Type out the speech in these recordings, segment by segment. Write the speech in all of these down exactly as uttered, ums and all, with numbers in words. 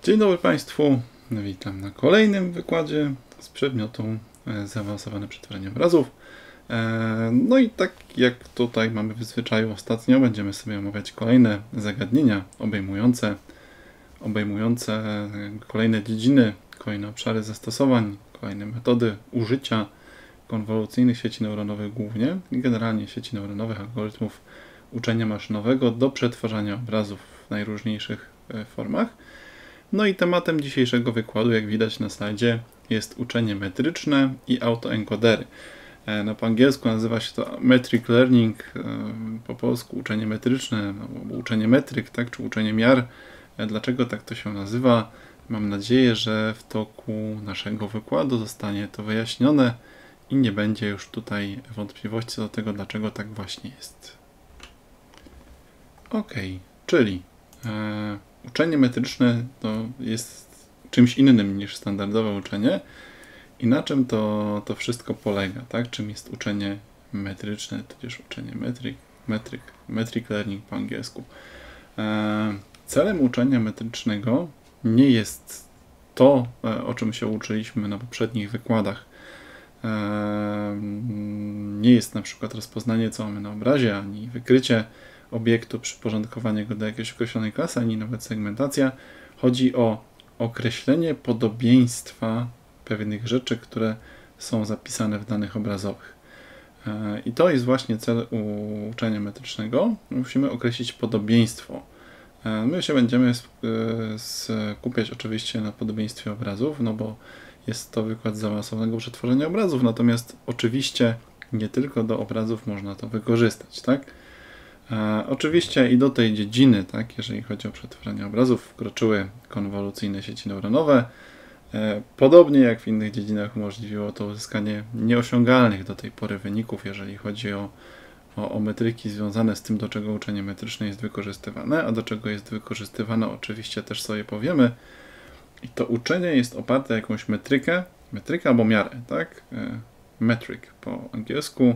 Dzień dobry Państwu, witam na kolejnym wykładzie z przedmiotu zaawansowane przetwarzanie obrazów. No i tak jak tutaj mamy w zwyczaju ostatnio, będziemy sobie omawiać kolejne zagadnienia obejmujące, obejmujące kolejne dziedziny, kolejne obszary zastosowań, kolejne metody użycia konwolucyjnych sieci neuronowych głównie i generalnie sieci neuronowych, algorytmów uczenia maszynowego do przetwarzania obrazów w najróżniejszych formach. No i tematem dzisiejszego wykładu, jak widać na slajdzie, jest uczenie metryczne i autoencodery. No, po angielsku nazywa się to metric learning, po polsku uczenie metryczne, no, uczenie metryk, tak, czy uczenie miar. Dlaczego tak to się nazywa? Mam nadzieję, że w toku naszego wykładu zostanie to wyjaśnione i nie będzie już tutaj wątpliwości co do tego, dlaczego tak właśnie jest. Ok, czyli e, uczenie metryczne to jest czymś innym niż standardowe uczenie. I na czym to, to wszystko polega, tak? Czym jest uczenie metryczne, tudzież uczenie metryk, metryk, metric learning po angielsku. E, celem uczenia metrycznego nie jest to, o czym się uczyliśmy na poprzednich wykładach. E, nie jest na przykład rozpoznanie, co mamy na obrazie, ani wykrycie obiektu, przyporządkowanie go do jakiejś określonej klasy, ani nawet segmentacja. Chodzi o określenie podobieństwa pewnych rzeczy, które są zapisane w danych obrazowych. I to jest właśnie cel uczenia metrycznego. Musimy określić podobieństwo. My się będziemy skupiać oczywiście na podobieństwie obrazów, no bo jest to wykład zaawansowanego przetworzenia obrazów, natomiast oczywiście nie tylko do obrazów można to wykorzystać, tak? Oczywiście i do tej dziedziny, tak, jeżeli chodzi o przetwarzanie obrazów, wkroczyły konwolucyjne sieci neuronowe. Podobnie jak w innych dziedzinach umożliwiło to uzyskanie nieosiągalnych do tej pory wyników, jeżeli chodzi o, o, o metryki związane z tym, do czego uczenie metryczne jest wykorzystywane, a do czego jest wykorzystywane oczywiście też sobie powiemy. I to uczenie jest oparte na jakąś metrykę, metrykę albo miarę, tak? Metric po angielsku,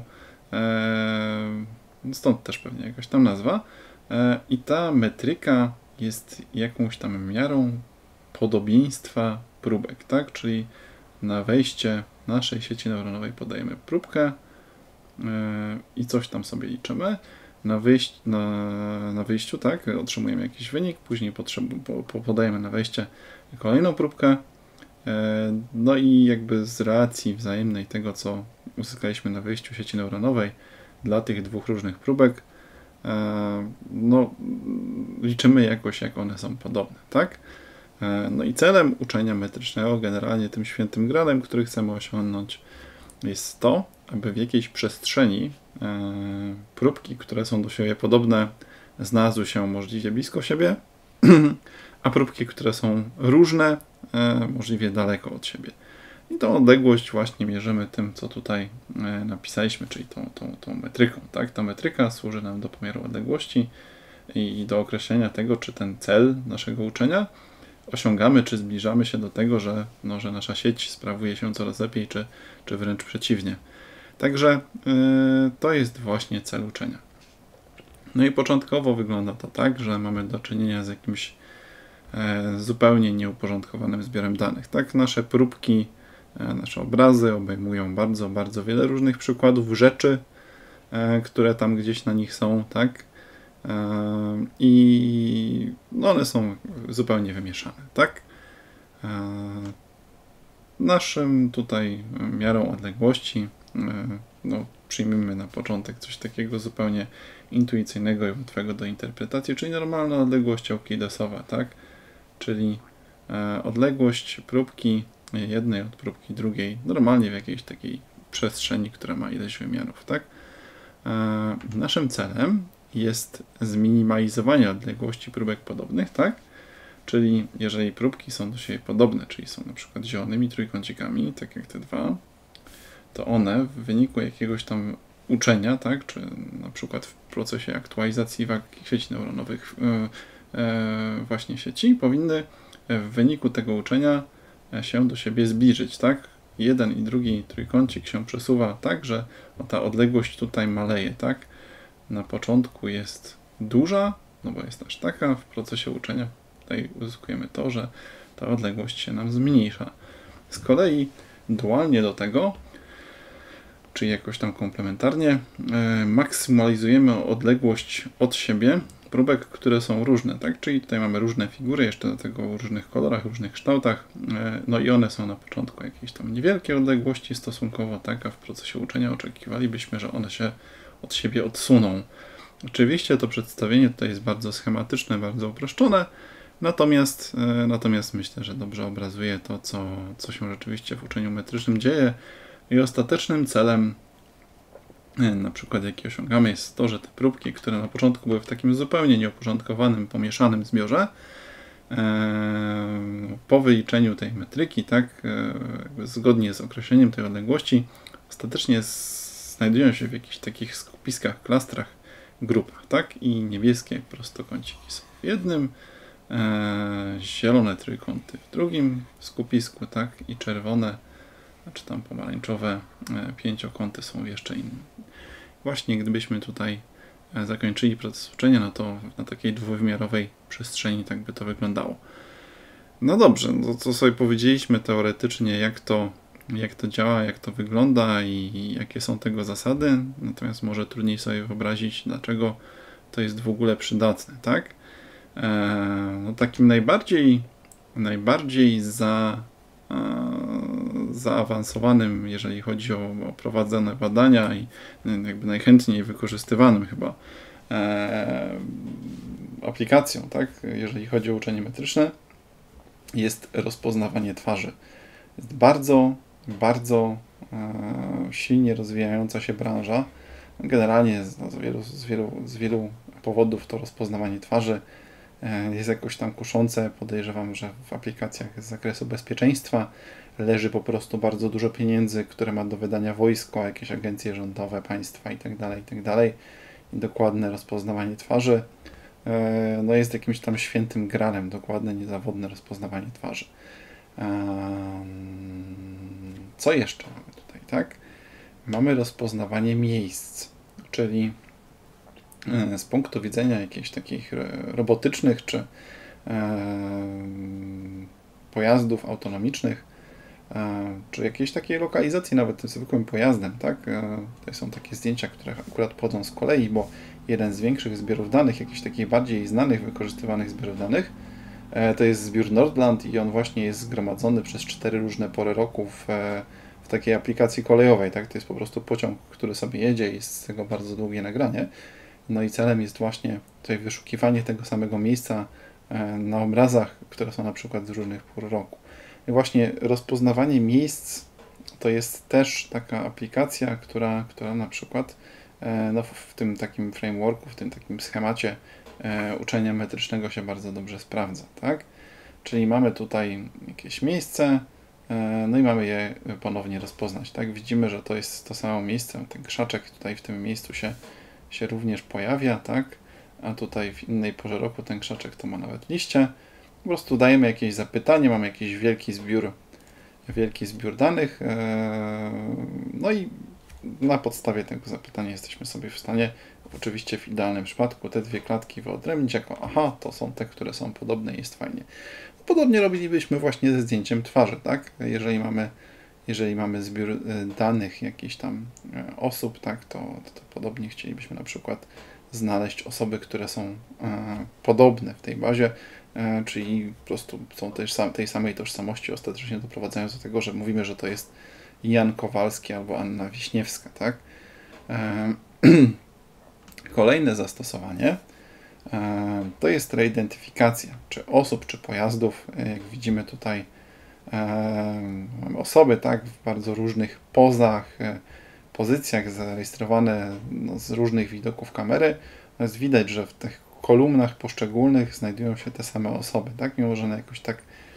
stąd też pewnie jakaś tam nazwa. I ta metryka jest jakąś tam miarą podobieństwa próbek, tak? Czyli na wejście naszej sieci neuronowej podajemy próbkę yy, i coś tam sobie liczymy. Na, wyjść, na, na wyjściu, tak, otrzymujemy jakiś wynik, później po, po, podajemy na wejście kolejną próbkę. Yy, no i jakby z relacji wzajemnej tego, co uzyskaliśmy na wyjściu sieci neuronowej dla tych dwóch różnych próbek, yy, no liczymy jakoś, jak one są podobne, tak? No i celem uczenia metrycznego, generalnie tym świętym gralem, który chcemy osiągnąć, jest to, aby w jakiejś przestrzeni e, próbki, które są do siebie podobne, znalazły się możliwie blisko siebie, a próbki, które są różne, e, możliwie daleko od siebie. I tą odległość właśnie mierzymy tym, co tutaj e, napisaliśmy, czyli tą, tą, tą metryką. Tak? Ta metryka służy nam do pomiaru odległości i, i do określenia tego, czy ten cel naszego uczenia osiągamy, czy zbliżamy się do tego, że, no, że nasza sieć sprawuje się coraz lepiej, czy, czy wręcz przeciwnie. Także yy, to jest właśnie cel uczenia. No i początkowo wygląda to tak, że mamy do czynienia z jakimś e, zupełnie nieuporządkowanym zbiorem danych. Tak, nasze próbki, e, nasze obrazy obejmują bardzo, bardzo wiele różnych przykładów rzeczy, e, które tam gdzieś na nich są, tak? I no one są zupełnie wymieszane, tak? Naszym tutaj miarą odległości, no, przyjmijmy na początek coś takiego zupełnie intuicyjnego i łatwego do interpretacji, czyli normalna odległość euklideszowa, tak? Czyli odległość próbki jednej od próbki drugiej, normalnie w jakiejś takiej przestrzeni, która ma ileś wymiarów, tak? Naszym celem jest zminimalizowanie odległości próbek podobnych, tak? Czyli jeżeli próbki są do siebie podobne, czyli są na przykład zielonymi trójkącikami, tak jak te dwa, to one w wyniku jakiegoś tam uczenia, tak? Czy na przykład w procesie aktualizacji sieci neuronowych yy, yy, właśnie sieci, powinny w wyniku tego uczenia się do siebie zbliżyć, tak? Jeden i drugi trójkącik się przesuwa tak, że ta odległość tutaj maleje, tak? Na początku jest duża, no bo jest aż taka, w procesie uczenia tutaj uzyskujemy to, że ta odległość się nam zmniejsza. Z kolei dualnie do tego, czyli jakoś tam komplementarnie, maksymalizujemy odległość od siebie próbek, które są różne, tak? Czyli tutaj mamy różne figury, jeszcze do tego w różnych kolorach, różnych kształtach, no i one są na początku jakieś tam niewielkie odległości stosunkowo, tak? A w procesie uczenia oczekiwalibyśmy, że one się od siebie odsuną. Oczywiście to przedstawienie tutaj jest bardzo schematyczne, bardzo uproszczone, natomiast, natomiast myślę, że dobrze obrazuje to, co, co się rzeczywiście w uczeniu metrycznym dzieje i ostatecznym celem na przykład jaki osiągamy jest to, że te próbki, które na początku były w takim zupełnie nieuporządkowanym, pomieszanym zbiorze, po wyliczeniu tej metryki, tak, zgodnie z określeniem tej odległości, ostatecznie znajdują się w jakichś takich skupiskach, klastrach, grupach, tak, i niebieskie prostokąciki są w jednym, zielone trójkąty w drugim skupisku, tak, i czerwone, czy tam pomarańczowe pięciokąty są jeszcze inne. Właśnie gdybyśmy tutaj zakończyli proces uczenia, no to na takiej dwuwymiarowej przestrzeni tak by to wyglądało. No dobrze, no to sobie powiedzieliśmy teoretycznie, jak to, jak to działa, jak to wygląda i jakie są tego zasady, natomiast może trudniej sobie wyobrazić, dlaczego to jest w ogóle przydatne, tak? No takim najbardziej, najbardziej za zaawansowanym, jeżeli chodzi o, o prowadzone badania i jakby najchętniej wykorzystywanym chyba e, aplikacją, tak, jeżeli chodzi o uczenie metryczne, jest rozpoznawanie twarzy. Jest bardzo, bardzo e, silnie rozwijająca się branża. Generalnie z, no, z, wielu, z, wielu, z wielu powodów to rozpoznawanie twarzy jest jakoś tam kuszące. Podejrzewam, że w aplikacjach z zakresu bezpieczeństwa leży po prostu bardzo dużo pieniędzy, które ma do wydania wojsko, jakieś agencje rządowe, państwa itd., itd. I dokładne rozpoznawanie twarzy no jest jakimś tam świętym gralem, dokładne, niezawodne rozpoznawanie twarzy. Co jeszcze mamy tutaj, tak? Mamy rozpoznawanie miejsc, czyli z punktu widzenia jakichś takich robotycznych czy pojazdów autonomicznych, czy jakiejś takiej lokalizacji nawet tym zwykłym pojazdem, tak? Tutaj są takie zdjęcia, które akurat pochodzą z kolei, bo jeden z większych zbiorów danych, jakichś takich bardziej znanych, wykorzystywanych zbiorów danych, to jest zbiór Nordland i on właśnie jest zgromadzony przez cztery różne pory roku w, w takiej aplikacji kolejowej, tak? To jest po prostu pociąg, który sobie jedzie i jest z tego bardzo długie nagranie. No i celem jest właśnie tutaj wyszukiwanie tego samego miejsca na obrazach, które są na przykład z różnych pór roku. I właśnie rozpoznawanie miejsc to jest też taka aplikacja, która, która na przykład no, w tym takim frameworku, w tym takim schemacie uczenia metrycznego się bardzo dobrze sprawdza, tak? Czyli mamy tutaj jakieś miejsce, no i mamy je ponownie rozpoznać, tak? Widzimy, że to jest to samo miejsce, ten krzaczek tutaj w tym miejscu się się również pojawia, tak? A tutaj w innej porze roku ten krzaczek to ma nawet liście. Po prostu dajemy jakieś zapytanie, mamy jakiś wielki zbiór, wielki zbiór danych, no i na podstawie tego zapytania jesteśmy sobie w stanie, oczywiście w idealnym przypadku, te dwie klatki wyodrębnić jako aha, to są te, które są podobne i jest fajnie. Podobnie robilibyśmy właśnie ze zdjęciem twarzy, tak? Jeżeli mamy Jeżeli mamy zbiór danych jakichś tam osób, tak, to, to, to podobnie chcielibyśmy na przykład znaleźć osoby, które są e, podobne w tej bazie, e, czyli po prostu są też sam, tej samej tożsamości, ostatecznie doprowadzając do tego, że mówimy, że to jest Jan Kowalski albo Anna Wiśniewska, tak. E, kolejne zastosowanie e, to jest reidentyfikacja, czy osób, czy pojazdów, jak widzimy tutaj. Mamy osoby, tak, w bardzo różnych pozach, pozycjach zarejestrowane no, z różnych widoków kamery. Natomiast widać, że w tych kolumnach poszczególnych znajdują się te same osoby, tak, mimo że one jakoś tak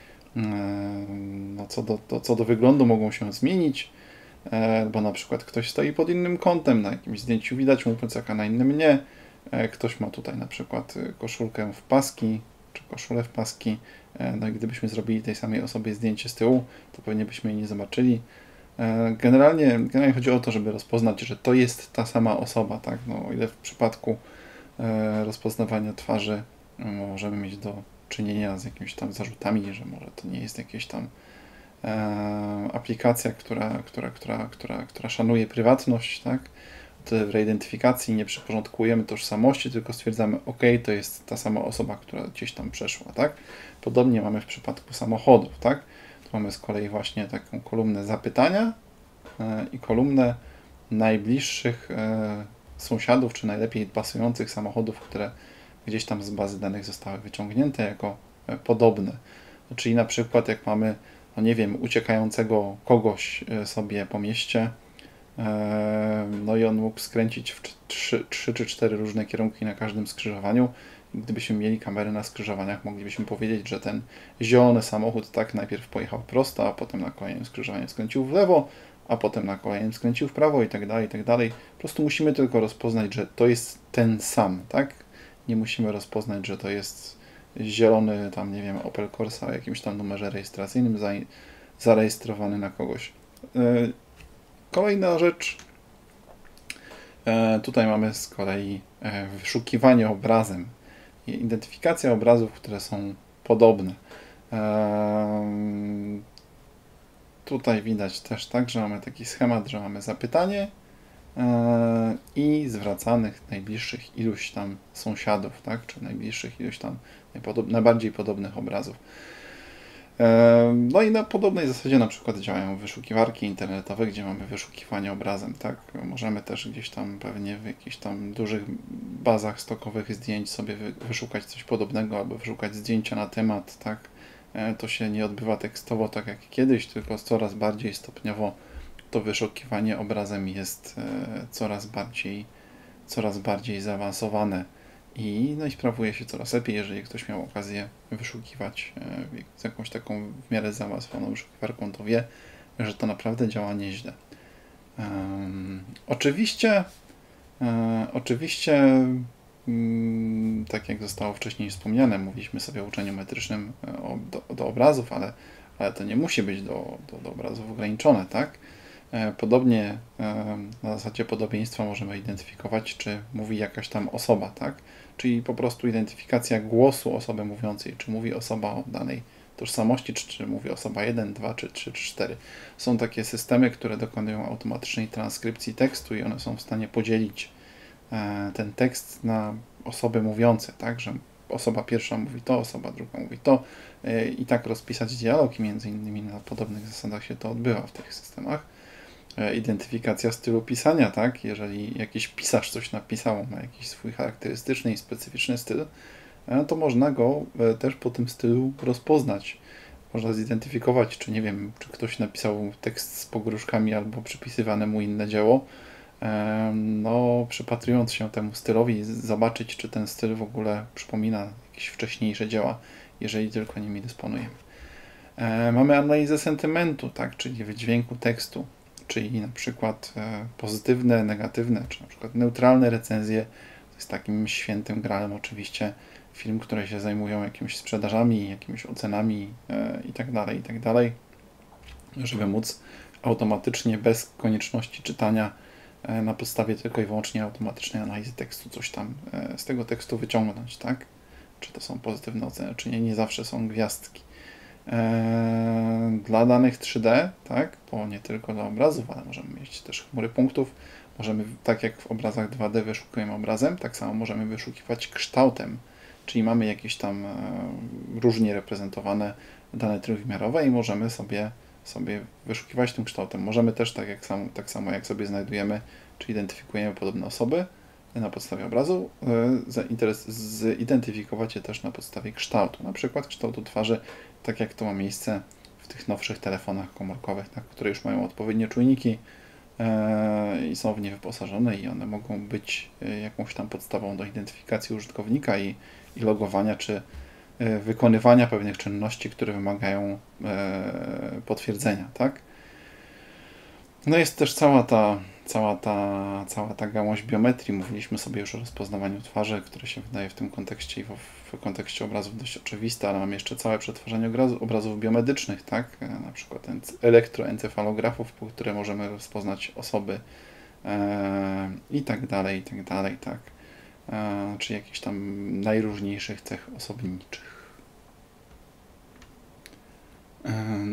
no, co, do, to, co do wyglądu mogą się zmienić, bo na przykład ktoś stoi pod innym kątem, na jakimś zdjęciu widać mu plecak, a na innym nie. Ktoś ma tutaj na przykład koszulkę w paski, czy koszulę w paski. No i gdybyśmy zrobili tej samej osobie zdjęcie z tyłu, to pewnie byśmy jej nie zobaczyli. Generalnie, generalnie chodzi o to, żeby rozpoznać, że to jest ta sama osoba, tak? No, o ile w przypadku rozpoznawania twarzy możemy mieć do czynienia z jakimiś tam zarzutami, że może to nie jest jakaś tam e, aplikacja, która, która, która, która, która szanuje prywatność, tak? W reidentyfikacji nie przyporządkujemy tożsamości, tylko stwierdzamy, ok, to jest ta sama osoba, która gdzieś tam przeszła, tak? Podobnie mamy w przypadku samochodów, tak? Tu mamy z kolei właśnie taką kolumnę zapytania e, i kolumnę najbliższych e, sąsiadów, czy najlepiej pasujących samochodów, które gdzieś tam z bazy danych zostały wyciągnięte jako e, podobne. Czyli na przykład jak mamy, no nie wiem, uciekającego kogoś e, sobie po mieście, no i on mógł skręcić w trzy, trzy czy cztery różne kierunki na każdym skrzyżowaniu. Gdybyśmy mieli kamery na skrzyżowaniach, moglibyśmy powiedzieć, że ten zielony samochód tak najpierw pojechał prosto, a potem na kolejnym skrzyżowaniu skręcił w lewo, a potem na kolejnym skręcił w prawo i tak dalej, i tak dalej. Po prostu musimy tylko rozpoznać, że to jest ten sam, tak? Nie musimy rozpoznać, że to jest zielony, tam nie wiem, Opel Corsa o jakimś tam numerze rejestracyjnym zarejestrowany na kogoś. Kolejna rzecz, e, tutaj mamy z kolei e, wyszukiwanie obrazem, identyfikacja obrazów, które są podobne. E, tutaj widać też tak, że mamy taki schemat, że mamy zapytanie e, i zwracanych najbliższych iluś tam sąsiadów, tak, czy najbliższych iluś tam najbardziej podobnych obrazów. No i na podobnej zasadzie na przykład działają wyszukiwarki internetowe, gdzie mamy wyszukiwanie obrazem, tak? Możemy też gdzieś tam pewnie w jakichś tam dużych bazach stokowych zdjęć sobie wyszukać coś podobnego albo wyszukać zdjęcia na temat, tak? To się nie odbywa tekstowo tak jak kiedyś, tylko coraz bardziej stopniowo to wyszukiwanie obrazem jest coraz bardziej, coraz bardziej zaawansowane. I, no i sprawuje się coraz lepiej, jeżeli ktoś miał okazję wyszukiwać e, z jakąś taką w miarę zaawansowaną wyszukiwarką, to wie, że to naprawdę działa nieźle. Um, oczywiście, e, oczywiście mm, tak jak zostało wcześniej wspomniane, mówiliśmy sobie o uczeniu metrycznym o, do, do obrazów, ale, ale to nie musi być do, do, do obrazów ograniczone, tak? Podobnie na zasadzie podobieństwa możemy identyfikować, czy mówi jakaś tam osoba, tak? Czyli po prostu identyfikacja głosu osoby mówiącej, czy mówi osoba o danej tożsamości, czy, czy mówi osoba jeden, dwa, czy trzy, czy cztery. Są takie systemy, które dokonują automatycznej transkrypcji tekstu i one są w stanie podzielić ten tekst na osoby mówiące, tak? Że osoba pierwsza mówi to, osoba druga mówi to i tak rozpisać dialog i między innymi na podobnych zasadach się to odbywa w tych systemach. Identyfikacja stylu pisania, tak? Jeżeli jakiś pisarz coś napisał, ma jakiś swój charakterystyczny i specyficzny styl, to można go też po tym stylu rozpoznać. Można zidentyfikować, czy nie wiem, czy ktoś napisał tekst z pogróżkami albo przypisywane mu inne dzieło. No, przypatrując się temu stylowi, zobaczyć, czy ten styl w ogóle przypomina jakieś wcześniejsze dzieła, jeżeli tylko nimi dysponujemy. Mamy analizę sentymentu, tak? Czyli wydźwięku tekstu. Czyli na przykład pozytywne, negatywne, czy na przykład neutralne recenzje. To jest takim świętym graalem oczywiście firm, które się zajmują jakimiś sprzedażami, jakimiś ocenami itd., itd., żeby móc automatycznie, bez konieczności czytania, na podstawie tylko i wyłącznie automatycznej analizy tekstu coś tam z tego tekstu wyciągnąć, tak? Czy to są pozytywne oceny, czy nie, nie zawsze są gwiazdki. Dla danych trzy D, tak, bo nie tylko dla obrazów, ale możemy mieć też chmury punktów. Możemy, tak jak w obrazach dwa D wyszukujemy obrazem, tak samo możemy wyszukiwać kształtem, czyli mamy jakieś tam różnie reprezentowane dane trójwymiarowe i możemy sobie, sobie wyszukiwać tym kształtem. Możemy też tak, jak sam, tak samo jak sobie znajdujemy, czy identyfikujemy podobne osoby na podstawie obrazu, zidentyfikować je też na podstawie kształtu, na przykład kształtu twarzy, tak jak to ma miejsce w tych nowszych telefonach komórkowych, tak, które już mają odpowiednie czujniki e, i są w nie wyposażone i one mogą być jakąś tam podstawą do identyfikacji użytkownika i, i logowania, czy e, wykonywania pewnych czynności, które wymagają e, potwierdzenia, tak. No jest też cała ta, cała ta, cała ta gałąź biometrii. Mówiliśmy sobie już o rozpoznawaniu twarzy, które się wydaje w tym kontekście i w, w kontekście obrazów dość oczywiste, ale mamy jeszcze całe przetwarzanie obrazu, obrazów biomedycznych, tak? Na przykład elektroencefalografów, po które możemy rozpoznać osoby e, i tak dalej, i tak dalej, tak? E, czy jakichś tam najróżniejszych cech osobniczych.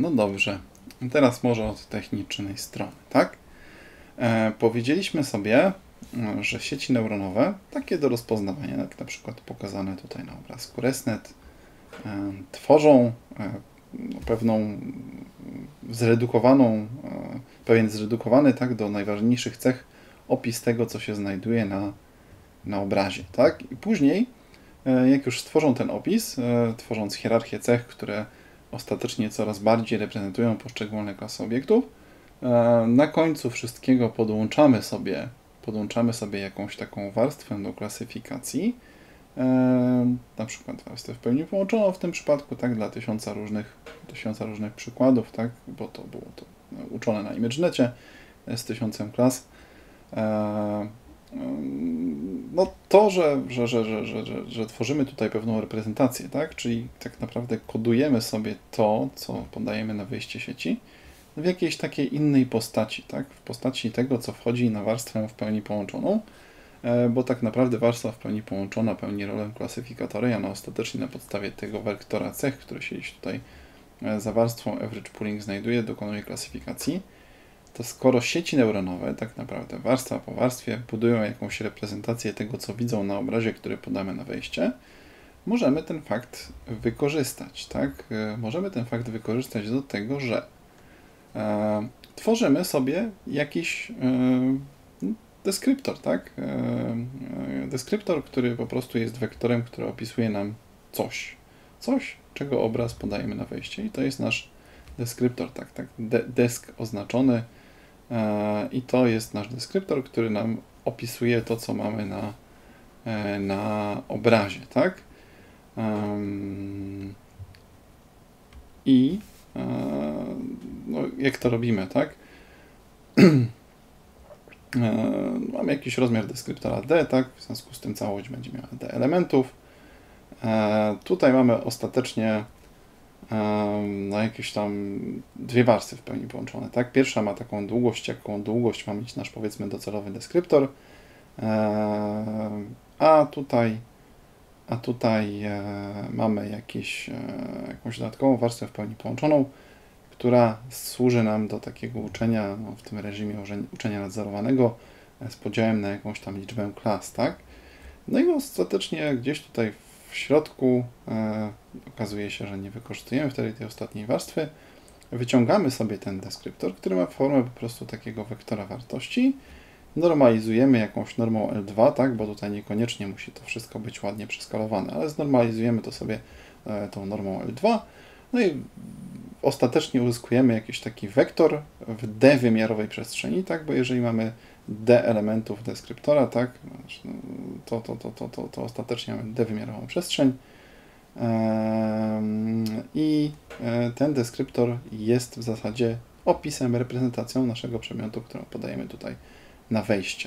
no dobrze, teraz może od technicznej strony, tak? E, powiedzieliśmy sobie, że sieci neuronowe, takie do rozpoznawania, jak na przykład pokazane tutaj na obrazku ResNet, e, tworzą e, pewną zredukowaną, e, pewien zredukowany, tak, do najważniejszych cech opis tego, co się znajduje na, na obrazie, tak? I później, e, jak już stworzą ten opis, e, tworząc hierarchię cech, które ostatecznie coraz bardziej reprezentują poszczególne klasy obiektów, na końcu wszystkiego podłączamy sobie, podłączamy sobie jakąś taką warstwę do klasyfikacji, na przykład warstwę w pełni połączoną w tym przypadku, tak, dla tysiąca różnych, tysiąca różnych przykładów, tak, bo to było to uczone na ImageNecie z tysiącem klas. No to, że, że, że, że, że, że, że tworzymy tutaj pewną reprezentację, tak, czyli tak naprawdę kodujemy sobie to, co podajemy na wyjście sieci, w jakiejś takiej innej postaci, tak? W postaci tego, co wchodzi na warstwę w pełni połączoną, bo tak naprawdę warstwa w pełni połączona pełni rolę klasyfikatora i ona ostatecznie na podstawie tego wektora cech, który się gdzieś tutaj za warstwą average pooling znajduje, dokonuje klasyfikacji. To skoro sieci neuronowe tak naprawdę warstwa po warstwie budują jakąś reprezentację tego, co widzą na obrazie, który podamy na wejście, możemy ten fakt wykorzystać, tak? Możemy ten fakt wykorzystać do tego, że E, tworzymy sobie jakiś e, deskryptor, tak? E, e, deskryptor, który po prostu jest wektorem, który opisuje nam coś. Coś, czego obraz podajemy na wejście i to jest nasz deskryptor, tak? tak? De desk oznaczony e, i to jest nasz deskryptor, który nam opisuje to, co mamy na, e, na obrazie, tak? Um, I no, jak to robimy, tak? Mamy jakiś rozmiar deskryptora D, tak? W związku z tym całość będzie miała D elementów. Tutaj mamy ostatecznie no, jakieś tam dwie warstwy w pełni połączone, tak? Pierwsza ma taką długość, jaką długość ma mieć nasz, powiedzmy, docelowy deskryptor, a tutaj A tutaj e, mamy jakieś, e, jakąś dodatkową warstwę w pełni połączoną, która służy nam do takiego uczenia, no, w tym reżimie uczenia nadzorowanego e, z podziałem na jakąś tam liczbę klas, tak? No i ostatecznie gdzieś tutaj w środku e, okazuje się, że nie wykorzystujemy wtedy tej ostatniej warstwy. Wyciągamy sobie ten deskryptor, który ma formę po prostu takiego wektora wartości. Normalizujemy jakąś normą L dwa, tak, bo tutaj niekoniecznie musi to wszystko być ładnie przeskalowane, ale znormalizujemy to sobie e, tą normą L dwa, no i ostatecznie uzyskujemy jakiś taki wektor w d-wymiarowej przestrzeni, tak, bo jeżeli mamy d elementów deskryptora, tak, to, to, to, to, to, to ostatecznie mamy d-wymiarową przestrzeń e, i ten deskryptor jest w zasadzie opisem, reprezentacją naszego przedmiotu, którą podajemy tutaj na wejście.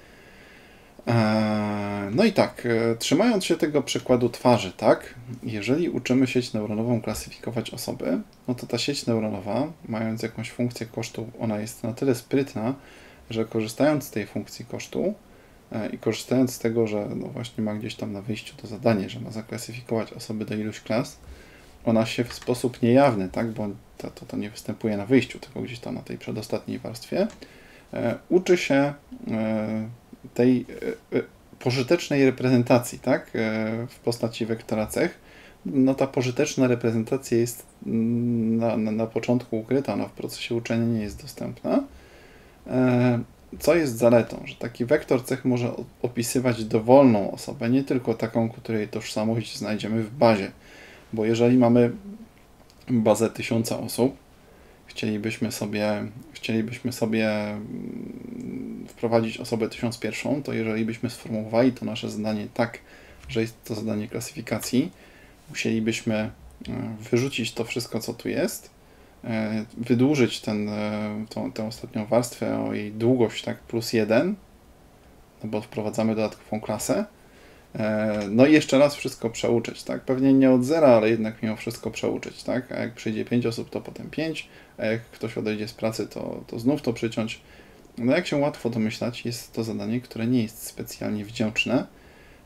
No i tak, trzymając się tego przykładu twarzy, tak, jeżeli uczymy sieć neuronową klasyfikować osoby, no to ta sieć neuronowa, mając jakąś funkcję kosztu, ona jest na tyle sprytna, że korzystając z tej funkcji kosztu i korzystając z tego, że no właśnie ma gdzieś tam na wyjściu to zadanie, że ma zaklasyfikować osoby do iluś klas, ona się w sposób niejawny, tak, bo to, to, to nie występuje na wyjściu, tylko gdzieś tam na tej przedostatniej warstwie, uczy się tej pożytecznej reprezentacji, tak, w postaci wektora cech. No ta pożyteczna reprezentacja jest na, na, na początku ukryta, ona w procesie uczenia nie jest dostępna. Co jest zaletą, że taki wektor cech może opisywać dowolną osobę, nie tylko taką, której tożsamość znajdziemy w bazie, bo jeżeli mamy bazę tysiąca osób, chcielibyśmy sobie, chcielibyśmy sobie wprowadzić osobę tysiąc jeden, to jeżeli byśmy sformułowali to nasze zadanie tak, że jest to zadanie klasyfikacji, musielibyśmy wyrzucić to wszystko, co tu jest, wydłużyć ten, tą, tę ostatnią warstwę o jej długość, tak, plus jeden, no bo wprowadzamy dodatkową klasę, no i jeszcze raz wszystko przeuczyć, tak? Pewnie nie od zera, ale jednak mimo wszystko przeuczyć, tak? A jak przyjdzie pięć osób, to potem pięć, a jak ktoś odejdzie z pracy, to, to znów to przyciąć. No jak się łatwo domyślać, jest to zadanie, które nie jest specjalnie wdzięczne,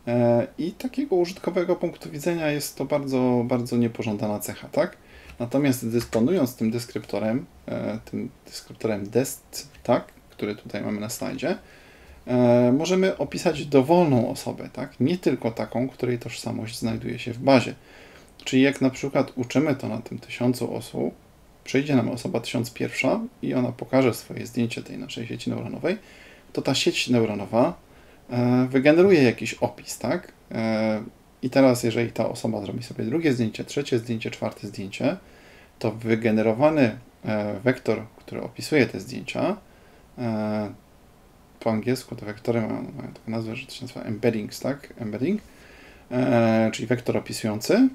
I takiego użytkowego punktu widzenia jest to bardzo, bardzo niepożądana cecha, tak? Natomiast dysponując tym deskryptorem, tym deskryptorem dest, tak, który tutaj mamy na slajdzie, możemy opisać dowolną osobę, tak? Nie tylko taką, której tożsamość znajduje się w bazie. Czyli jak na przykład uczymy to na tym tysiącu osób, przyjdzie nam osoba tysiąc pierwsza i ona pokaże swoje zdjęcie tej naszej sieci neuronowej, to ta sieć neuronowa wygeneruje jakiś opis, tak? I teraz, jeżeli ta osoba zrobi sobie drugie zdjęcie, trzecie zdjęcie, czwarte zdjęcie, to wygenerowany wektor, który opisuje te zdjęcia, po angielsku te wektory mają, mają taką nazwę, że to się nazywa embeddings, tak? Embedding, czyli wektor opisujący,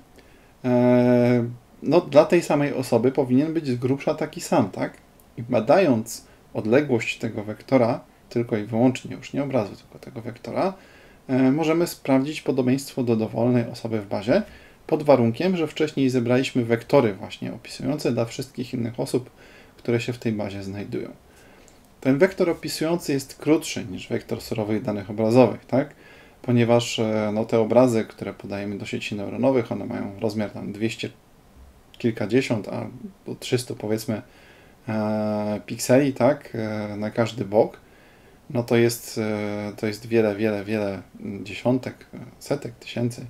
no dla tej samej osoby powinien być z grubsza taki sam, tak? I badając odległość tego wektora, tylko i wyłącznie, już nie obrazu, tylko tego wektora, możemy sprawdzić podobieństwo do dowolnej osoby w bazie, pod warunkiem, że wcześniej zebraliśmy wektory właśnie opisujące dla wszystkich innych osób, które się w tej bazie znajdują. Ten wektor opisujący jest krótszy niż wektor surowych danych obrazowych, tak? Ponieważ no, te obrazy, które podajemy do sieci neuronowych, one mają rozmiar tam dwieście kilkadziesiąt, a do trzystu powiedzmy e, pikseli, tak? E, na każdy bok. No to jest, e, to jest wiele, wiele, wiele dziesiątek, setek tysięcy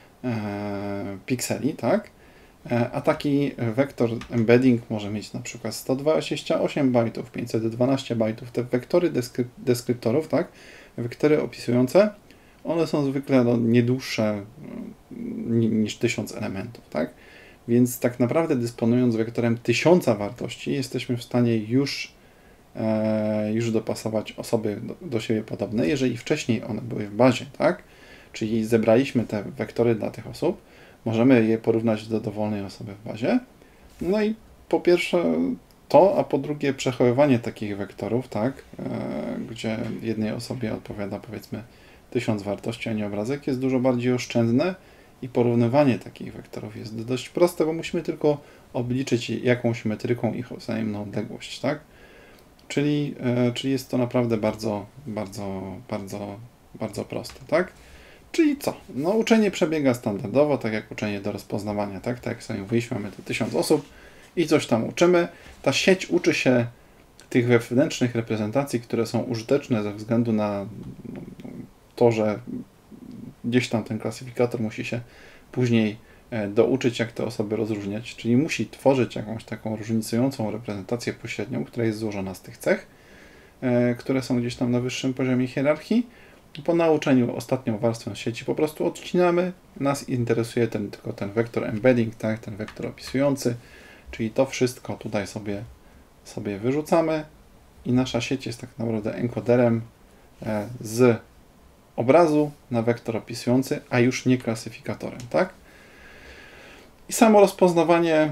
e, pikseli, tak? E, a taki wektor embedding może mieć na przykład sto dwadzieścia osiem bajtów, pięćset dwanaście bajtów. Te wektory deskryp deskryptorów, tak? Wektory opisujące, one są zwykle no, nie dłuższe niż tysiąc elementów, tak? Więc tak naprawdę dysponując wektorem tysiąca wartości, jesteśmy w stanie już, e, już dopasować osoby do, do siebie podobne, jeżeli wcześniej one były w bazie, tak? Czyli zebraliśmy te wektory dla tych osób, możemy je porównać do dowolnej osoby w bazie. No i po pierwsze to, a po drugie przechowywanie takich wektorów, tak? E, gdzie jednej osobie odpowiada powiedzmy tysiąc wartości, a nie obrazek, jest dużo bardziej oszczędne i porównywanie takich wektorów jest dość proste, bo musimy tylko obliczyć jakąś metryką ich wzajemną odległość, tak? Czyli, e, czyli jest to naprawdę bardzo, bardzo, bardzo, bardzo proste, tak? Czyli co? No uczenie przebiega standardowo, tak jak uczenie do rozpoznawania, tak? Tak jak sobie mówiliśmy, mamy tu tysiąc osób i coś tam uczymy. Ta sieć uczy się tych wewnętrznych reprezentacji, które są użyteczne ze względu na to, że gdzieś tam ten klasyfikator musi się później douczyć, jak te osoby rozróżniać, czyli musi tworzyć jakąś taką różnicującą reprezentację pośrednią, która jest złożona z tych cech, które są gdzieś tam na wyższym poziomie hierarchii. Po nauczeniu ostatnią warstwę sieci po prostu odcinamy. Nas interesuje ten, tylko ten wektor embedding, tak, ten wektor opisujący, czyli to wszystko tutaj sobie, sobie wyrzucamy i nasza sieć jest tak naprawdę encoderem z obrazu na wektor opisujący, a już nie klasyfikatorem, tak? I samo rozpoznawanie,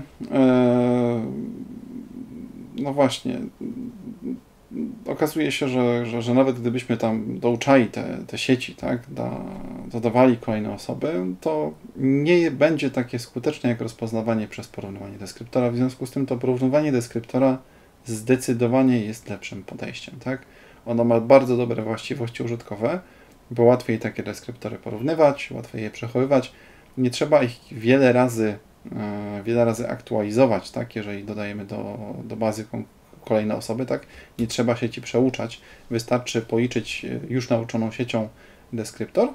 no właśnie, okazuje się, że, że, że nawet gdybyśmy tam douczali te, te sieci, tak, da, dodawali kolejne osoby, to nie będzie takie skuteczne jak rozpoznawanie przez porównywanie deskryptora. W związku z tym to porównywanie deskryptora zdecydowanie jest lepszym podejściem, tak? Ono ma bardzo dobre właściwości użytkowe, bo łatwiej takie deskryptory porównywać, łatwiej je przechowywać. Nie trzeba ich wiele razy, wiele razy aktualizować, tak? Jeżeli dodajemy do, do bazy kolejne osoby, tak? Nie trzeba sieci przeuczać. Wystarczy policzyć już nauczoną siecią deskryptor.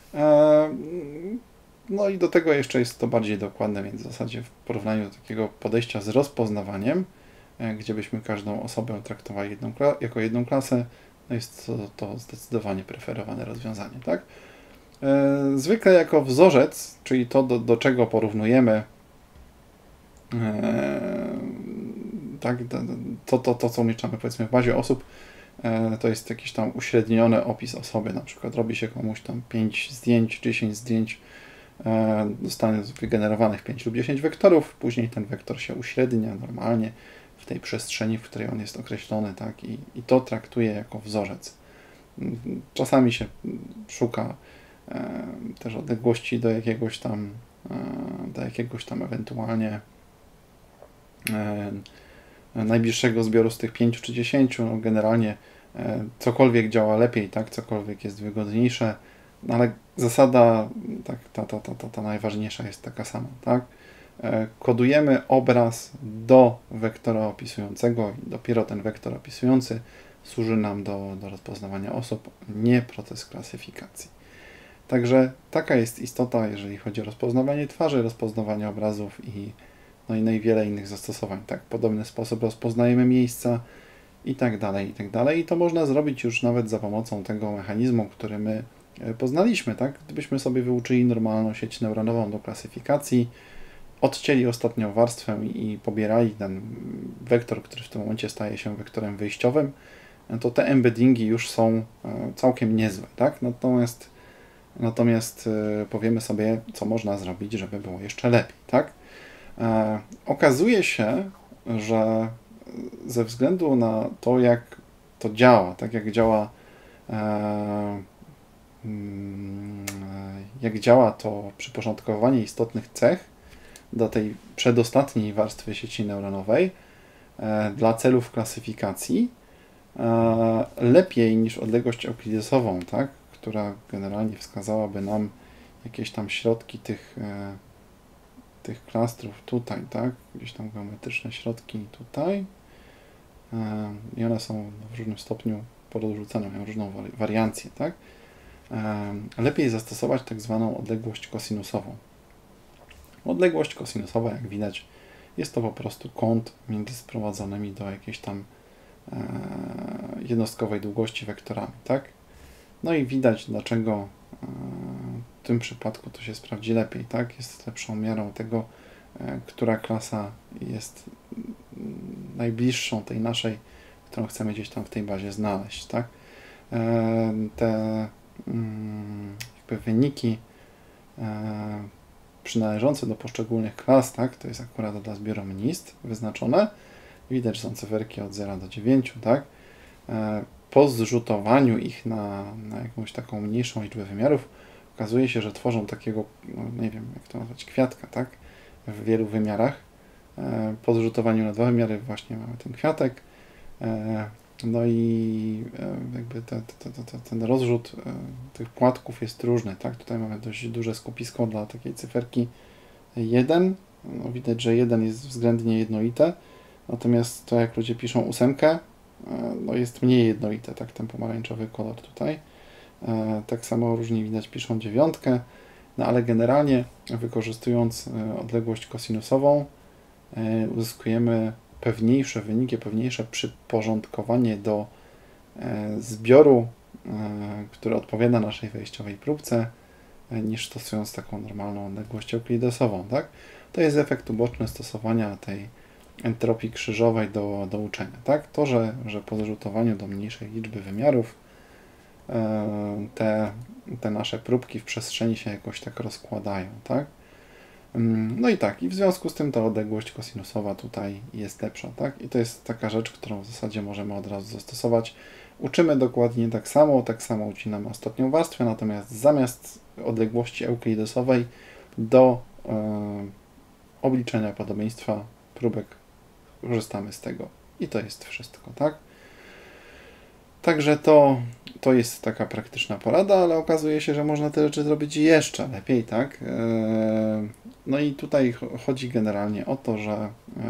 No i do tego jeszcze jest to bardziej dokładne, więc w zasadzie w porównaniu do takiego podejścia z rozpoznawaniem, gdzie byśmy każdą osobę traktowali jedną, jako jedną klasę, no jest to, to zdecydowanie preferowane rozwiązanie, tak? Zwykle jako wzorzec, czyli to, do, do czego porównujemy, tak, to, to, to, co umieszczamy powiedzmy w bazie osób, to jest jakiś tam uśredniony opis osoby, na przykład robi się komuś tam pięć zdjęć, dziesięć zdjęć, zostanie wygenerowanych pięć lub dziesięć wektorów, później ten wektor się uśrednia normalnie w tej przestrzeni, w której on jest określony, tak, i, i to traktuje jako wzorzec. Czasami się szuka e, też odległości do jakiegoś tam, e, do jakiegoś tam ewentualnie e, najbliższego zbioru z tych pięciu czy dziesięciu. No generalnie e, cokolwiek działa lepiej, tak, cokolwiek jest wygodniejsze, ale zasada, tak, ta, ta, ta, ta, ta najważniejsza jest taka sama, tak? Kodujemy obraz do wektora opisującego i dopiero ten wektor opisujący służy nam do, do rozpoznawania osób, nie proces klasyfikacji. Także taka jest istota, jeżeli chodzi o rozpoznawanie twarzy, rozpoznawanie obrazów i, no i wiele innych zastosowań. Tak, w podobny sposób rozpoznajemy miejsca i tak dalej, i tak dalej. I to można zrobić już nawet za pomocą tego mechanizmu, który my poznaliśmy. Tak? Gdybyśmy sobie wyuczyli normalną sieć neuronową do klasyfikacji, odcięli ostatnią warstwę i pobierali ten wektor, który w tym momencie staje się wektorem wyjściowym, to te embeddingi już są całkiem niezłe. Tak? Natomiast, natomiast powiemy sobie, co można zrobić, żeby było jeszcze lepiej. Tak? E, okazuje się, że ze względu na to, jak to działa, tak jak działa e, jak działa to przyporządkowanie istotnych cech do tej przedostatniej warstwy sieci neuronowej e, dla celów klasyfikacji e, lepiej niż odległość euklidesową, tak, która generalnie wskazałaby nam jakieś tam środki tych, e, tych klastrów tutaj, tak, gdzieś tam geometryczne środki tutaj e, i one są w różnym stopniu porozrzucane, mają różną wari wariancję, tak. E, lepiej zastosować tak zwaną odległość kosinusową. Odległość kosinusowa, jak widać, jest to po prostu kąt między sprowadzonymi do jakiejś tam e, jednostkowej długości wektorami, tak? No i widać, dlaczego e, w tym przypadku to się sprawdzi lepiej, tak? Jest lepszą miarą tego, e, która klasa jest najbliższą tej naszej, którą chcemy gdzieś tam w tej bazie znaleźć, tak? E, te mm, jakby wyniki e, przynależące do poszczególnych klas, tak, to jest akurat dla zbioru mnist wyznaczone. Widać, że są cyferki od zera do dziewięciu, tak. Po zrzutowaniu ich na, na jakąś taką mniejszą liczbę wymiarów okazuje się, że tworzą takiego, no nie wiem jak to nazwać, kwiatka, tak, w wielu wymiarach. Po zrzutowaniu na dwa wymiary właśnie mamy ten kwiatek. No i jakby te, te, te, te, ten rozrzut tych płatków jest różny, tak? Tutaj mamy dość duże skupisko dla takiej cyferki jeden. No widać, że jeden jest względnie jednolite, natomiast to jak ludzie piszą ósemkę, no jest mniej jednolite, tak? Ten pomarańczowy kolor tutaj. Tak samo różnie widać piszą dziewiątkę, no ale generalnie wykorzystując odległość kosinusową uzyskujemy pewniejsze wyniki, pewniejsze przyporządkowanie do e, zbioru, e, który odpowiada naszej wejściowej próbce, e, niż stosując taką normalną odległość euklidesową, tak? To jest efekt uboczny stosowania tej entropii krzyżowej do, do uczenia, tak? To, że, że po zrzutowaniu do mniejszej liczby wymiarów e, te, te nasze próbki w przestrzeni się jakoś tak rozkładają, tak? No i tak, i w związku z tym ta odległość kosinusowa tutaj jest lepsza, tak? I to jest taka rzecz, którą w zasadzie możemy od razu zastosować. Uczymy dokładnie tak samo, tak samo ucinamy ostatnią warstwę, natomiast zamiast odległości euklidesowej do e, obliczenia podobieństwa próbek korzystamy z tego. I to jest wszystko, tak? Także to, to jest taka praktyczna porada, ale okazuje się, że można te rzeczy zrobić jeszcze lepiej, tak? No i tutaj chodzi generalnie o to, że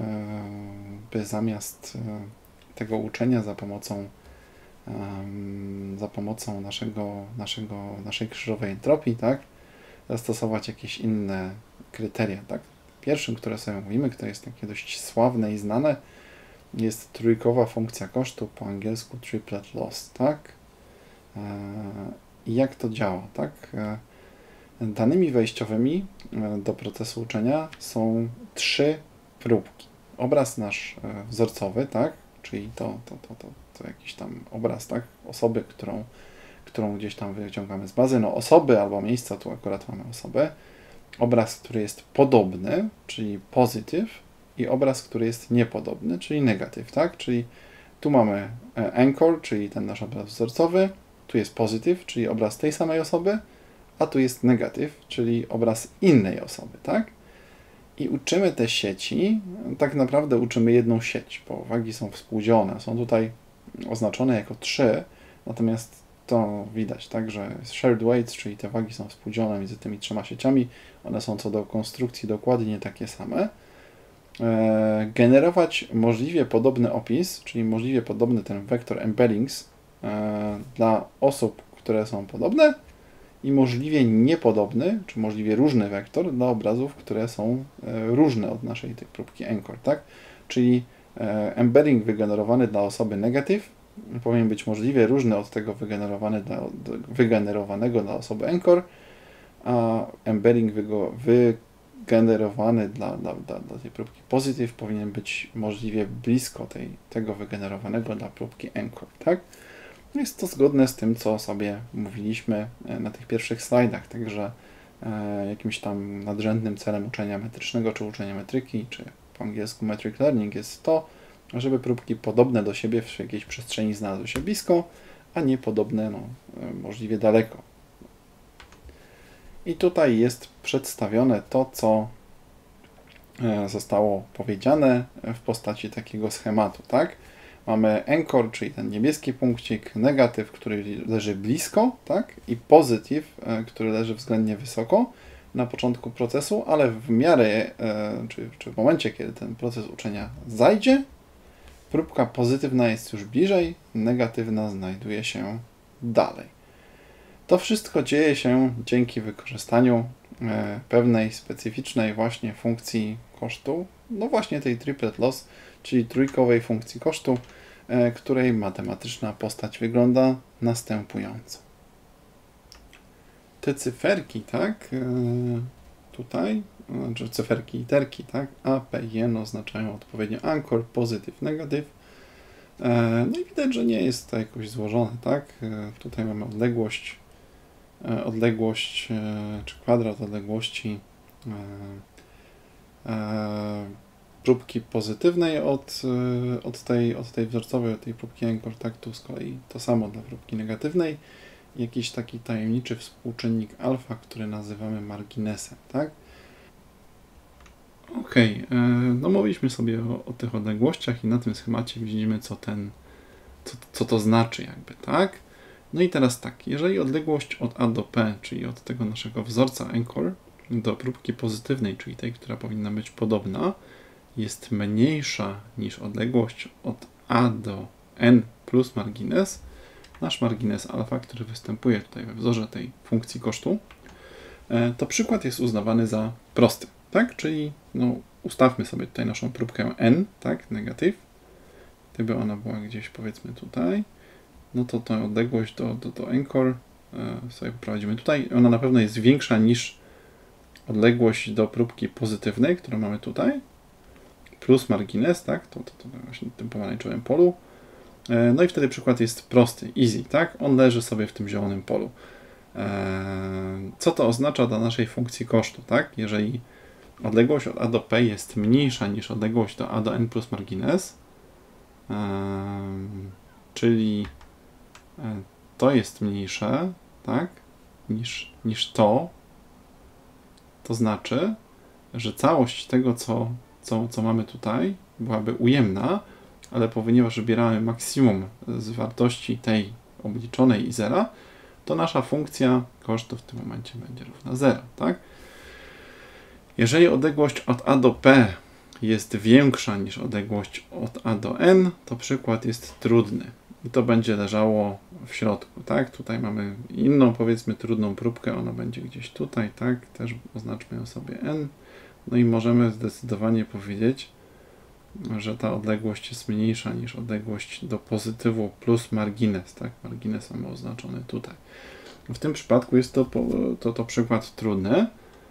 by zamiast tego uczenia za pomocą za pomocą naszego, naszego, naszej krzyżowej entropii, tak? Zastosować jakieś inne kryteria, tak? Pierwszym, które sobie mówimy, które jest takie dość sławne i znane, jest trójkowa funkcja kosztu, po angielsku triplet loss, tak? I jak to działa, tak? Danymi wejściowymi do procesu uczenia są trzy próbki. Obraz nasz wzorcowy, tak? Czyli to, to, to, to, to jakiś tam obraz, tak? Osoby, którą, którą gdzieś tam wyciągamy z bazy. No osoby albo miejsca, tu akurat mamy osobę. Obraz, który jest podobny, czyli positive, i obraz, który jest niepodobny, czyli negative, tak? Czyli tu mamy anchor, czyli ten nasz obraz wzorcowy, tu jest positive, czyli obraz tej samej osoby, a tu jest negative, czyli obraz innej osoby, tak? I uczymy te sieci, tak naprawdę uczymy jedną sieć, bo wagi są współdzielone, są tutaj oznaczone jako trzy, natomiast to widać, tak, że shared weights, czyli te wagi są współdzielone między tymi trzema sieciami, one są co do konstrukcji dokładnie takie same. E, generować możliwie podobny opis, czyli możliwie podobny ten vector embeddings e, dla osób, które są podobne i możliwie niepodobny, czy możliwie różny wektor dla obrazów, które są e, różne od naszej tej próbki Anchor, tak? Czyli e, embedding wygenerowany dla osoby negative powinien być możliwie różny od tego wygenerowany dla, wygenerowanego dla osoby Anchor, a embedding wygo, wygenerowany dla, dla, dla, dla tej próbki positive powinien być możliwie blisko tej, tego wygenerowanego dla próbki Anchor, tak? Jest to zgodne z tym, co sobie mówiliśmy na tych pierwszych slajdach, także e, jakimś tam nadrzędnym celem uczenia metrycznego, czy uczenia metryki, czy po angielsku metric learning jest to, żeby próbki podobne do siebie w jakiejś przestrzeni znalazły się blisko, a nie podobne no, możliwie daleko. I tutaj jest przedstawione to, co zostało powiedziane w postaci takiego schematu, tak? Mamy anchor, czyli ten niebieski punkcik, negatyw, który leży blisko, tak? I positive, który leży względnie wysoko na początku procesu, ale w miarę, czy, czy w momencie, kiedy ten proces uczenia zajdzie, próbka pozytywna jest już bliżej, negatywna znajduje się dalej. To wszystko dzieje się dzięki wykorzystaniu pewnej specyficznej właśnie funkcji kosztu, no właśnie tej triplet loss, czyli trójkowej funkcji kosztu, której matematyczna postać wygląda następująco. Te cyferki, tak, tutaj, znaczy cyferki literki, tak, A, P i N oznaczają odpowiednio anchor, positive, negative. No i widać, że nie jest to jakoś złożone, tak. Tutaj mamy odległość, odległość, czy kwadrat odległości próbki pozytywnej od, od, tej, od tej wzorcowej, od tej próbki anchor, tak, tu z kolei to samo dla próbki negatywnej. Jakiś taki tajemniczy współczynnik alfa, który nazywamy marginesem, tak? Ok, no mówiliśmy sobie o, o tych odległościach i na tym schemacie widzimy, co ten, co, co to znaczy jakby, tak? No i teraz tak, jeżeli odległość od A do P, czyli od tego naszego wzorca anchor do próbki pozytywnej, czyli tej, która powinna być podobna, jest mniejsza niż odległość od A do N plus margines, nasz margines alfa, który występuje tutaj we wzorze tej funkcji kosztu, to przykład jest uznawany za prosty, tak? Czyli no, ustawmy sobie tutaj naszą próbkę N, tak? Negatyw. Gdyby ona była gdzieś powiedzmy tutaj, no to tę odległość do, do, do anchor sobie poprowadzimy tutaj. Ona na pewno jest większa niż odległość do próbki pozytywnej, którą mamy tutaj, plus margines, tak? To, to, to właśnie w tym pomarańczowym polu. No i wtedy przykład jest prosty, easy, tak? On leży sobie w tym zielonym polu. Co to oznacza dla naszej funkcji kosztu, tak? Jeżeli odległość od A do P jest mniejsza niż odległość do A do N plus margines, czyli to jest mniejsze, tak? Niż, niż to, to znaczy, że całość tego, co, co, co mamy tutaj, byłaby ujemna, ale ponieważ wybieramy maksimum z wartości tej obliczonej i zera, to nasza funkcja kosztu w tym momencie będzie równa zero, tak? Jeżeli odległość od A do P jest większa niż odległość od A do N, to przykład jest trudny i to będzie leżało w środku, tak? Tutaj mamy inną, powiedzmy, trudną próbkę, ona będzie gdzieś tutaj, tak? Też oznaczmy ją sobie N. No i możemy zdecydowanie powiedzieć, że ta odległość jest mniejsza niż odległość do pozytywu plus margines, tak? Margines mamy oznaczony tutaj. W tym przypadku jest to, to, to przykład trudny.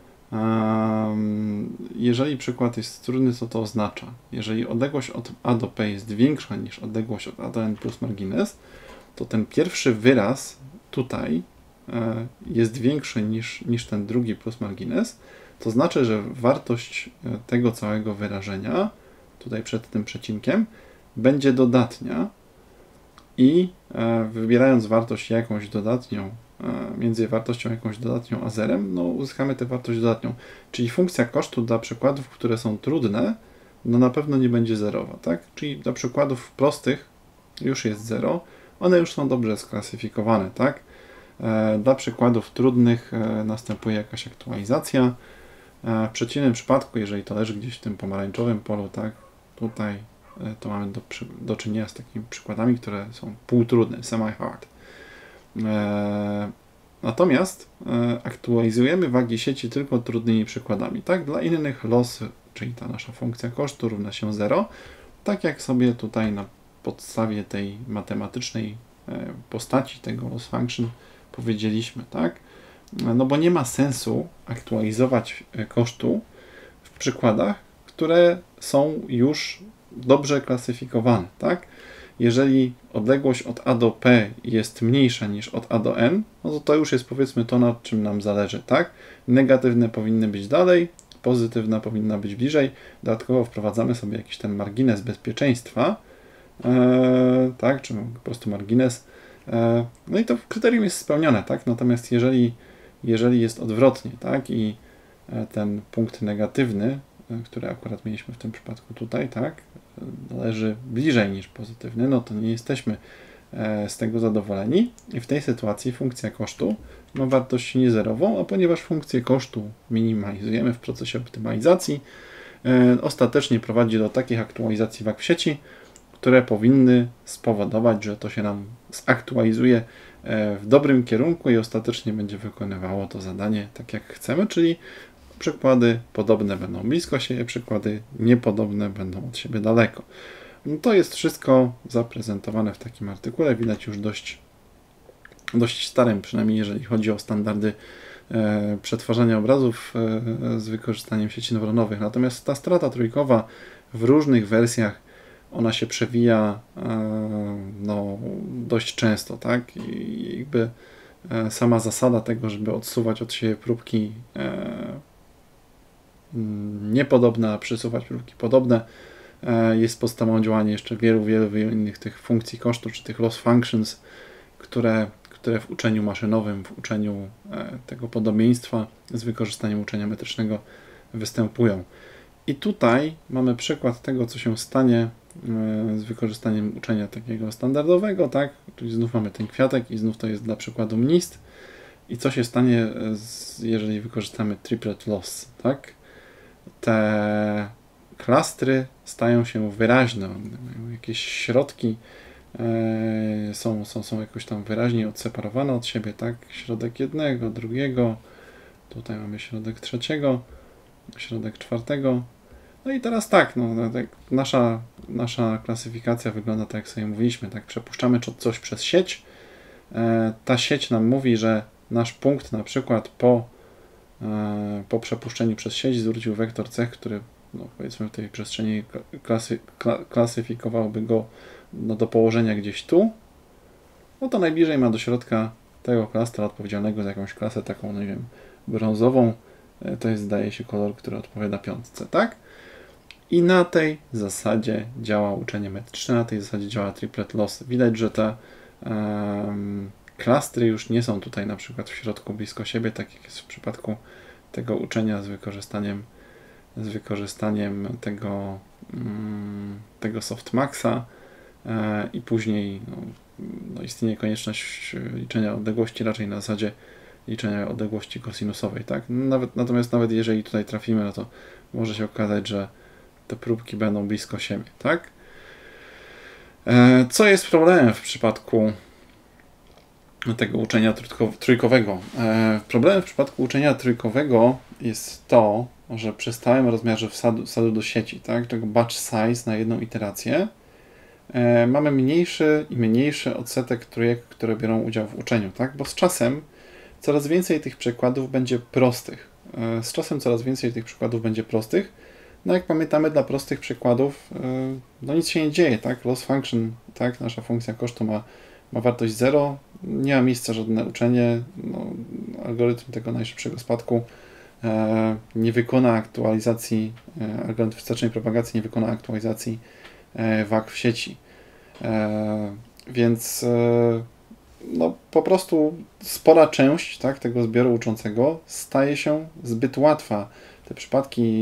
Um, jeżeli przykład jest trudny, co to oznacza? Jeżeli odległość od A do P jest większa niż odległość od A do N plus margines, to ten pierwszy wyraz tutaj e, jest większy niż, niż ten drugi plus margines. To znaczy, że wartość tego całego wyrażenia tutaj przed tym przecinkiem będzie dodatnia i e, wybierając wartość jakąś dodatnią, e, między wartością jakąś dodatnią a zerem, no uzyskamy tę wartość dodatnią. Czyli funkcja kosztu dla przykładów, które są trudne, no na pewno nie będzie zerowa, tak? Czyli dla przykładów prostych już jest zero, one już są dobrze sklasyfikowane, tak? Dla przykładów trudnych następuje jakaś aktualizacja. W przeciwnym przypadku, jeżeli to leży gdzieś w tym pomarańczowym polu, tak, tutaj to mamy do, do czynienia z takimi przykładami, które są półtrudne, semi-hard. Natomiast aktualizujemy wagi sieci tylko trudnymi przykładami, tak? Dla innych loss, czyli ta nasza funkcja kosztu równa się zero, tak jak sobie tutaj na podstawie tej matematycznej postaci tego loss function powiedzieliśmy, tak? No bo nie ma sensu aktualizować kosztu w przykładach, które są już dobrze klasyfikowane, tak? Jeżeli odległość od A do P jest mniejsza niż od A do N, no to to już jest powiedzmy to, nad czym nam zależy, tak? Negatywne powinny być dalej, pozytywna powinna być bliżej. Dodatkowo wprowadzamy sobie jakiś ten margines bezpieczeństwa, e, tak? Czy po prostu margines. E, no i to kryterium jest spełnione, tak? Natomiast jeżeli, jeżeli jest odwrotnie, tak? I ten punkt negatywny, który akurat mieliśmy w tym przypadku tutaj, tak, leży bliżej niż pozytywny, no to nie jesteśmy z tego zadowoleni i w tej sytuacji funkcja kosztu ma wartość niezerową, a ponieważ funkcję kosztu minimalizujemy w procesie optymalizacji, ostatecznie prowadzi do takich aktualizacji wag w sieci, które powinny spowodować, że to się nam zaktualizuje w dobrym kierunku i ostatecznie będzie wykonywało to zadanie tak jak chcemy, czyli przykłady podobne będą blisko siebie, przykłady niepodobne będą od siebie daleko. No to jest wszystko zaprezentowane w takim artykule, widać już dość, dość starym, przynajmniej jeżeli chodzi o standardy e, przetwarzania obrazów e, z wykorzystaniem sieci neuronowych. Natomiast ta strata trójkowa w różnych wersjach, ona się przewija e, no, dość często, tak? I jakby e, sama zasada tego, żeby odsuwać od siebie próbki e, niepodobne, a przysuwać próbki podobne, jest podstawą działania jeszcze wielu, wielu, wielu innych tych funkcji kosztu, czy tych loss functions, które, które w uczeniu maszynowym, w uczeniu tego podobieństwa z wykorzystaniem uczenia metrycznego występują. I tutaj mamy przykład tego, co się stanie z wykorzystaniem uczenia takiego standardowego, tak? Czyli znów mamy ten kwiatek i znów to jest dla przykładu mnist. I co się stanie, jeżeli wykorzystamy triplet loss, tak? Te klastry stają się wyraźne, mają jakieś środki, e, są, są, są jakoś tam wyraźnie odseparowane od siebie, tak? Środek jednego, drugiego, tutaj mamy środek trzeciego, środek czwartego. No i teraz tak, no, tak nasza, nasza klasyfikacja wygląda tak, jak sobie mówiliśmy, tak? Przepuszczamy coś przez sieć, e, ta sieć nam mówi, że nasz punkt na przykład po po przepuszczeniu przez sieć zwrócił wektor cech, który no, powiedzmy w tej przestrzeni klasy, kla, klasyfikowałby go no, do położenia gdzieś tu, no to najbliżej ma do środka tego klastra odpowiedzialnego za jakąś klasę taką, nie wiem, brązową. To jest, zdaje się, kolor, który odpowiada piątce, tak? I na tej zasadzie działa uczenie metryczne, na tej zasadzie działa triplet loss. Widać, że te um, klastry już nie są tutaj na przykład w środku blisko siebie, tak jak jest w przypadku tego uczenia z wykorzystaniem, z wykorzystaniem tego, mm, tego softmaxa e, i później no, no istnieje konieczność liczenia odległości raczej na zasadzie liczenia odległości kosinusowej, tak? Nawet, natomiast nawet jeżeli tutaj trafimy, no to może się okazać, że te próbki będą blisko siebie, tak? E, co jest problemem w przypadku tego uczenia trójkowego? E, problemem w przypadku uczenia trójkowego jest to, że przy stałym rozmiarze wsadu, wsadu do sieci, tak, tego batch size na jedną iterację, e, mamy mniejszy i mniejszy odsetek trójek, które biorą udział w uczeniu, tak? Bo z czasem coraz więcej tych przykładów będzie prostych. E, z czasem coraz więcej tych przykładów będzie prostych. No jak pamiętamy, dla prostych przykładów e, no nic się nie dzieje, tak? Loss function, tak, nasza funkcja kosztu ma, ma wartość zero, nie ma miejsca żadne uczenie, no, algorytm tego najszybszego spadku e, nie wykona aktualizacji, e, algorytm wstecznej propagacji nie wykona aktualizacji e, wag w sieci. E, więc e, no, po prostu spora część, tak, tego zbioru uczącego staje się zbyt łatwa. Te przypadki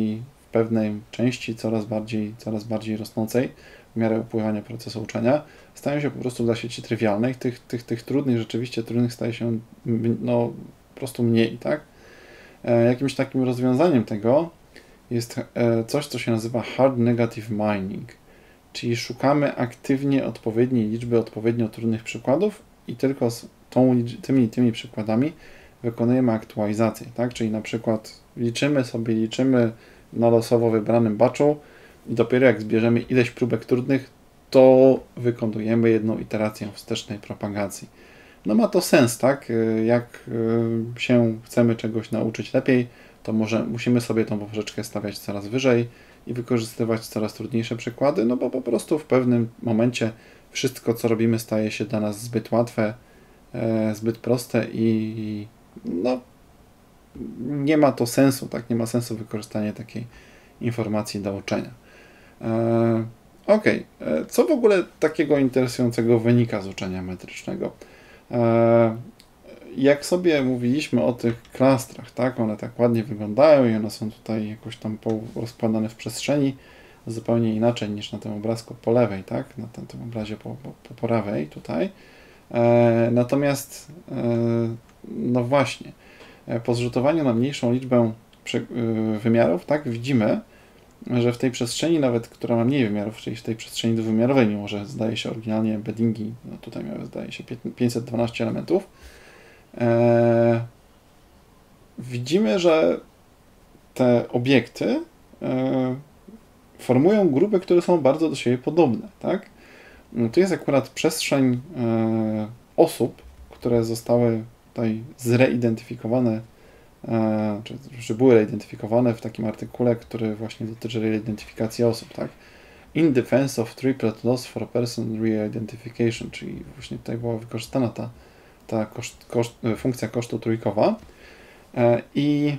pewnej części coraz bardziej, coraz bardziej rosnącej w miarę upływania procesu uczenia, stają się po prostu dla sieci trywialne i tych, tych, tych trudnych, rzeczywiście trudnych staje się no, po prostu mniej, tak? E, jakimś takim rozwiązaniem tego jest e, coś, co się nazywa hard negative mining, czyli szukamy aktywnie odpowiedniej liczby odpowiednio trudnych przykładów i tylko z tą, tymi, tymi przykładami wykonujemy aktualizację, tak? Czyli na przykład liczymy sobie, liczymy na losowo wybranym batchu i dopiero jak zbierzemy ileś próbek trudnych, to wykonujemy jedną iterację wstecznej propagacji. No ma to sens, tak? Jak się chcemy czegoś nauczyć lepiej, to może musimy sobie tą poprzeczkę stawiać coraz wyżej i wykorzystywać coraz trudniejsze przykłady, no bo po prostu w pewnym momencie wszystko, co robimy, staje się dla nas zbyt łatwe, zbyt proste i no nie ma to sensu, tak? Nie ma sensu wykorzystanie takiej informacji do uczenia. E, ok, co w ogóle takiego interesującego wynika z uczenia metrycznego? E, jak sobie mówiliśmy o tych klastrach, tak? One tak ładnie wyglądają i one są tutaj jakoś tam rozkładane w przestrzeni zupełnie inaczej niż na tym obrazku po lewej, tak? Na tym, tym obrazie po, po, po prawej tutaj. E, natomiast e, no właśnie, po zrzutowaniu na mniejszą liczbę wymiarów, tak, widzimy, że w tej przestrzeni nawet, która ma mniej wymiarów, czyli w tej przestrzeni dwuwymiarowej, mimo że zdaje się oryginalnie embeddingi, no tutaj miały, zdaje się, pięćset dwanaście elementów, e, widzimy, że te obiekty e, formują grupy, które są bardzo do siebie podobne, tak? No, tu jest akurat przestrzeń e, osób, które zostały tutaj zreidentyfikowane, e, czy, czy były reidentyfikowane w takim artykule, który właśnie dotyczy reidentyfikacji osób, tak? In defense of triplet loss for person re-identification, czyli właśnie tutaj była wykorzystana ta, ta koszt, koszt, funkcja kosztu trójkowa e, i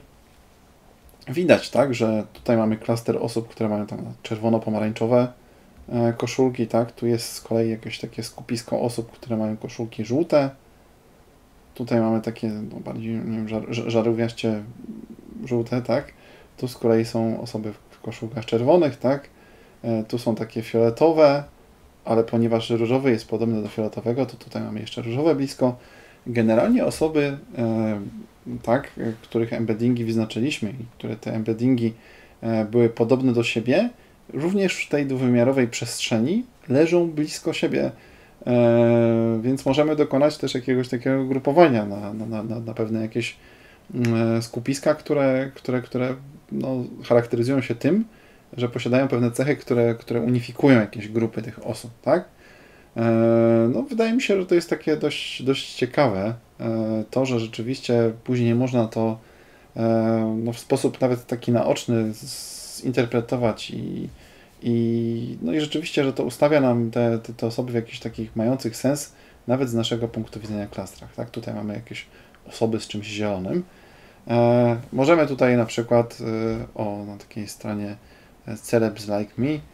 widać, tak, że tutaj mamy klaster osób, które mają tam czerwono-pomarańczowe e, koszulki, tak? Tu jest z kolei jakieś takie skupisko osób, które mają koszulki żółte. Tutaj mamy takie no, bardziej nie wiem, żar, żarówiaście żółte, tak? Tu z kolei są osoby w koszulkach czerwonych, tak? E, tu są takie fioletowe, ale ponieważ różowy jest podobny do fioletowego, to tutaj mamy jeszcze różowe blisko. Generalnie osoby, e, tak, których embeddingi wyznaczyliśmy i które te embeddingi e, były podobne do siebie, również w tej dwuwymiarowej przestrzeni leżą blisko siebie. E, więc możemy dokonać też jakiegoś takiego grupowania na, na, na, na pewne jakieś e, skupiska, które, które, które no, charakteryzują się tym, że posiadają pewne cechy, które, które unifikują jakieś grupy tych osób, tak? E, no, wydaje mi się, że to jest takie dość, dość ciekawe, e, to, że rzeczywiście później można to e, no, w sposób nawet taki naoczny zinterpretować i I, no i rzeczywiście, że to ustawia nam te, te, te osoby w jakichś takich mających sens, nawet z naszego punktu widzenia klastrach. Tak? Tutaj mamy jakieś osoby z czymś zielonym. E, możemy tutaj na przykład e, o, na takiej stronie Celebs Like Me e,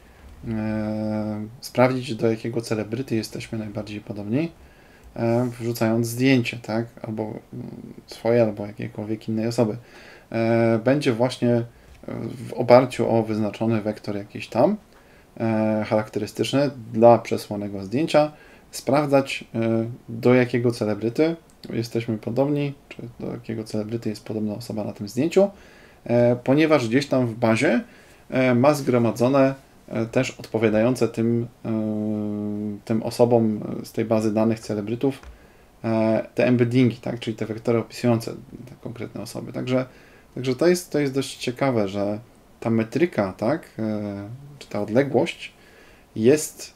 sprawdzić, do jakiego celebryty jesteśmy najbardziej podobni, e, wrzucając zdjęcie, tak? Albo swoje, albo jakiejkolwiek innej osoby. E, będzie właśnie w oparciu o wyznaczony wektor jakiś tam e, charakterystyczny dla przesłanego zdjęcia sprawdzać, e, do jakiego celebryty jesteśmy podobni, czy do jakiego celebryty jest podobna osoba na tym zdjęciu, e, ponieważ gdzieś tam w bazie e, ma zgromadzone e, też odpowiadające tym, e, tym osobom z tej bazy danych celebrytów e, te embeddingi, tak, czyli te wektory opisujące te konkretne osoby. Także Także to jest, to jest dość ciekawe, że ta metryka, tak, czy ta odległość jest,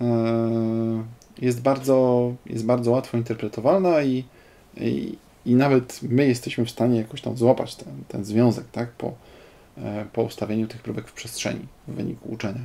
jest, bardzo, jest bardzo łatwo interpretowalna i, i, i nawet my jesteśmy w stanie jakoś tam złapać ten, ten związek, tak, po, po ustawieniu tych próbek w przestrzeni w wyniku uczenia.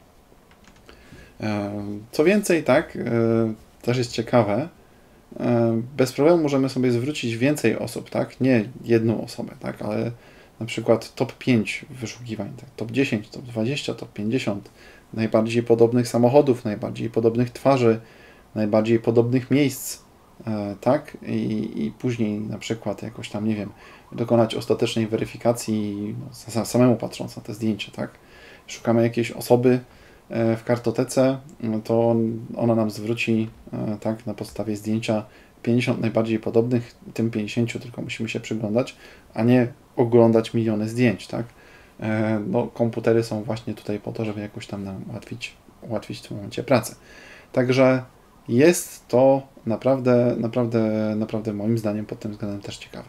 Co więcej, tak, też jest ciekawe, bez problemu możemy sobie zwrócić więcej osób, tak? Nie jedną osobę, tak? Ale na przykład top pięć wyszukiwań, tak? top dziesięć, top dwadzieścia, top pięćdziesiąt najbardziej podobnych samochodów, najbardziej podobnych twarzy, najbardziej podobnych miejsc tak, i, i później na przykład jakoś tam, nie wiem, dokonać ostatecznej weryfikacji no, samemu patrząc na te zdjęcia, tak. Szukamy jakiejś osoby w kartotece, to ona nam zwróci tak na podstawie zdjęcia pięćdziesiąt najbardziej podobnych, tym pięćdziesięciu tylko musimy się przyglądać, a nie oglądać miliony zdjęć, tak. No, komputery są właśnie tutaj po to, żeby jakoś tam nam ułatwić, ułatwić w tym momencie pracę. Także jest to naprawdę, naprawdę, naprawdę moim zdaniem pod tym względem też ciekawe.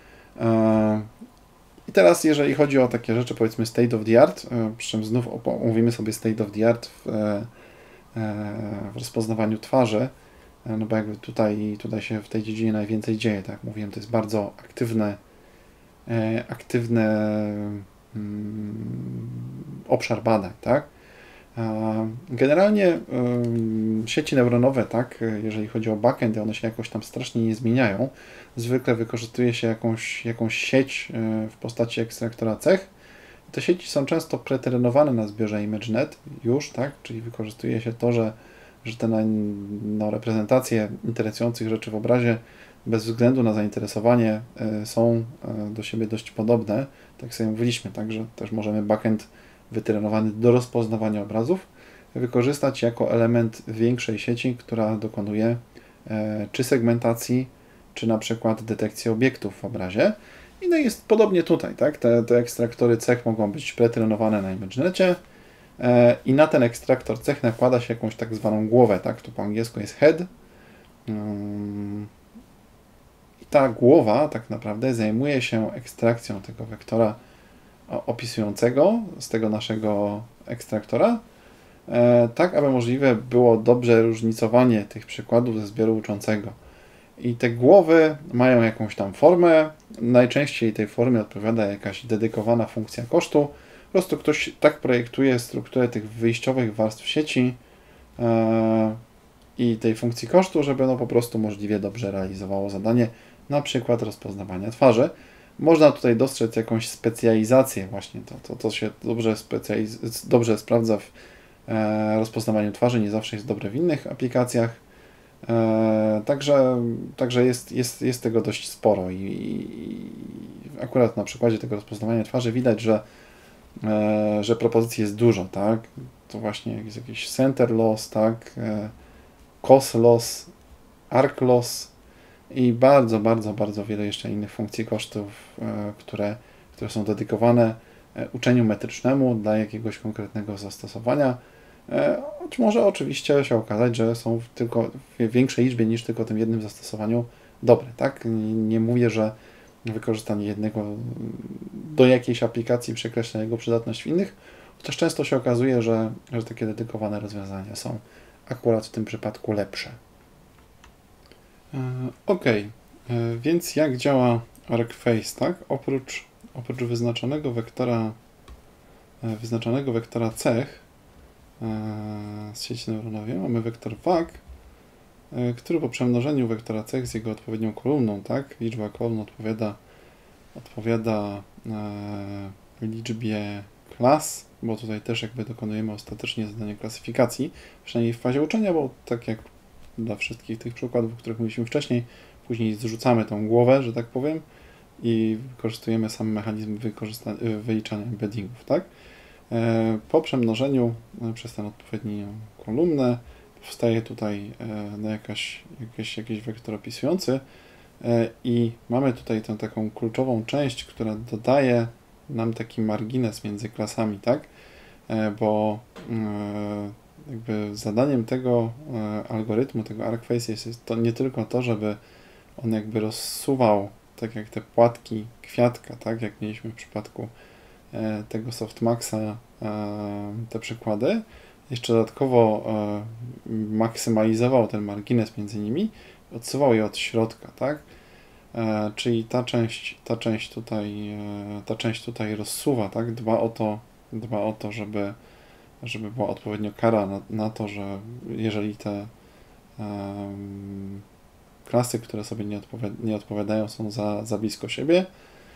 I teraz jeżeli chodzi o takie rzeczy, powiedzmy state of the art, przy czym znów omówimy sobie state of the art w, w rozpoznawaniu twarzy, no bo jakby tutaj, tutaj się w tej dziedzinie najwięcej dzieje, tak jak mówiłem, to jest bardzo aktywne, aktywne obszar badań, tak. Generalnie sieci neuronowe, tak, jeżeli chodzi o backend, one się jakoś tam strasznie nie zmieniają. Zwykle wykorzystuje się jakąś, jakąś sieć w postaci ekstraktora cech. Te sieci są często pretrenowane na zbiorze ImageNet już, tak, czyli wykorzystuje się to, że, że te no, reprezentacje interesujących rzeczy w obrazie bez względu na zainteresowanie są do siebie dość podobne. Tak sobie mówiliśmy, tak, że też możemy backend wytrenowany do rozpoznawania obrazów wykorzystać jako element większej sieci, która dokonuje e, czy segmentacji, czy na przykład detekcji obiektów w obrazie. I no jest podobnie tutaj, tak? Te, te ekstraktory cech mogą być pretrenowane na ImageNecie e, i na ten ekstraktor cech nakłada się jakąś tak zwaną głowę, tak? Tu po angielsku jest head. Um, I ta głowa tak naprawdę zajmuje się ekstrakcją tego wektora opisującego z tego naszego ekstraktora, e, tak aby możliwe było dobrze różnicowanie tych przykładów ze zbioru uczącego. I te głowy mają jakąś tam formę, najczęściej tej formie odpowiada jakaś dedykowana funkcja kosztu. Po prostu ktoś tak projektuje strukturę tych wyjściowych warstw sieci e, i tej funkcji kosztu, żeby no po prostu możliwie dobrze realizowało zadanie, na przykład rozpoznawania twarzy. Można tutaj dostrzec jakąś specjalizację właśnie, to, to, to się dobrze, specjaliz- dobrze sprawdza w e, rozpoznawaniu twarzy, nie zawsze jest dobre w innych aplikacjach, e, także, także jest, jest, jest tego dość sporo i, i akurat na przykładzie tego rozpoznawania twarzy widać, że, e, że propozycji jest dużo, tak, to właśnie jest jakiś center loss, tak, e, cos loss, arc loss, i bardzo, bardzo, bardzo wiele jeszcze innych funkcji kosztów, które, które są dedykowane uczeniu metrycznemu dla jakiegoś konkretnego zastosowania. Choć może oczywiście się okazać, że są w tylko w większej liczbie niż tylko tym jednym zastosowaniu dobre, tak? Nie mówię, że wykorzystanie jednego do jakiejś aplikacji przekreśla jego przydatność w innych, chociaż często się okazuje, że, że takie dedykowane rozwiązania są akurat w tym przypadku lepsze. Ok, więc jak działa ArcFace, tak? Oprócz, oprócz wyznaczonego wektora, wyznaczonego wektora cech z sieci neuronowej mamy wektor W A G, który po przemnożeniu wektora cech z jego odpowiednią kolumną, tak? Liczba kolumn odpowiada, odpowiada liczbie klas, bo tutaj też jakby dokonujemy ostatecznie zadania klasyfikacji, przynajmniej w fazie uczenia, bo tak jak dla wszystkich tych przykładów, o których mówiliśmy wcześniej, później zrzucamy tą głowę, że tak powiem, i wykorzystujemy sam mechanizm wyliczania embeddingów, tak? Po przemnożeniu przez tę odpowiednią kolumnę powstaje tutaj no jakaś, jakiś, jakiś wektor opisujący i mamy tutaj tę taką kluczową część, która dodaje nam taki margines między klasami, tak? Bo jakby zadaniem tego algorytmu, tego ArcFace jest, jest to nie tylko to, żeby on jakby rozsuwał, tak jak te płatki kwiatka, tak jak mieliśmy w przypadku tego Softmaxa te przykłady, jeszcze dodatkowo maksymalizował ten margines między nimi, odsuwał je od środka, tak? Czyli ta część, ta część tutaj, ta część tutaj rozsuwa, tak? Dba o to, dba o to, żeby żeby była odpowiednio kara na, na to, że jeżeli te um, klasy, które sobie nie, odpowi- nie odpowiadają, są za, za blisko siebie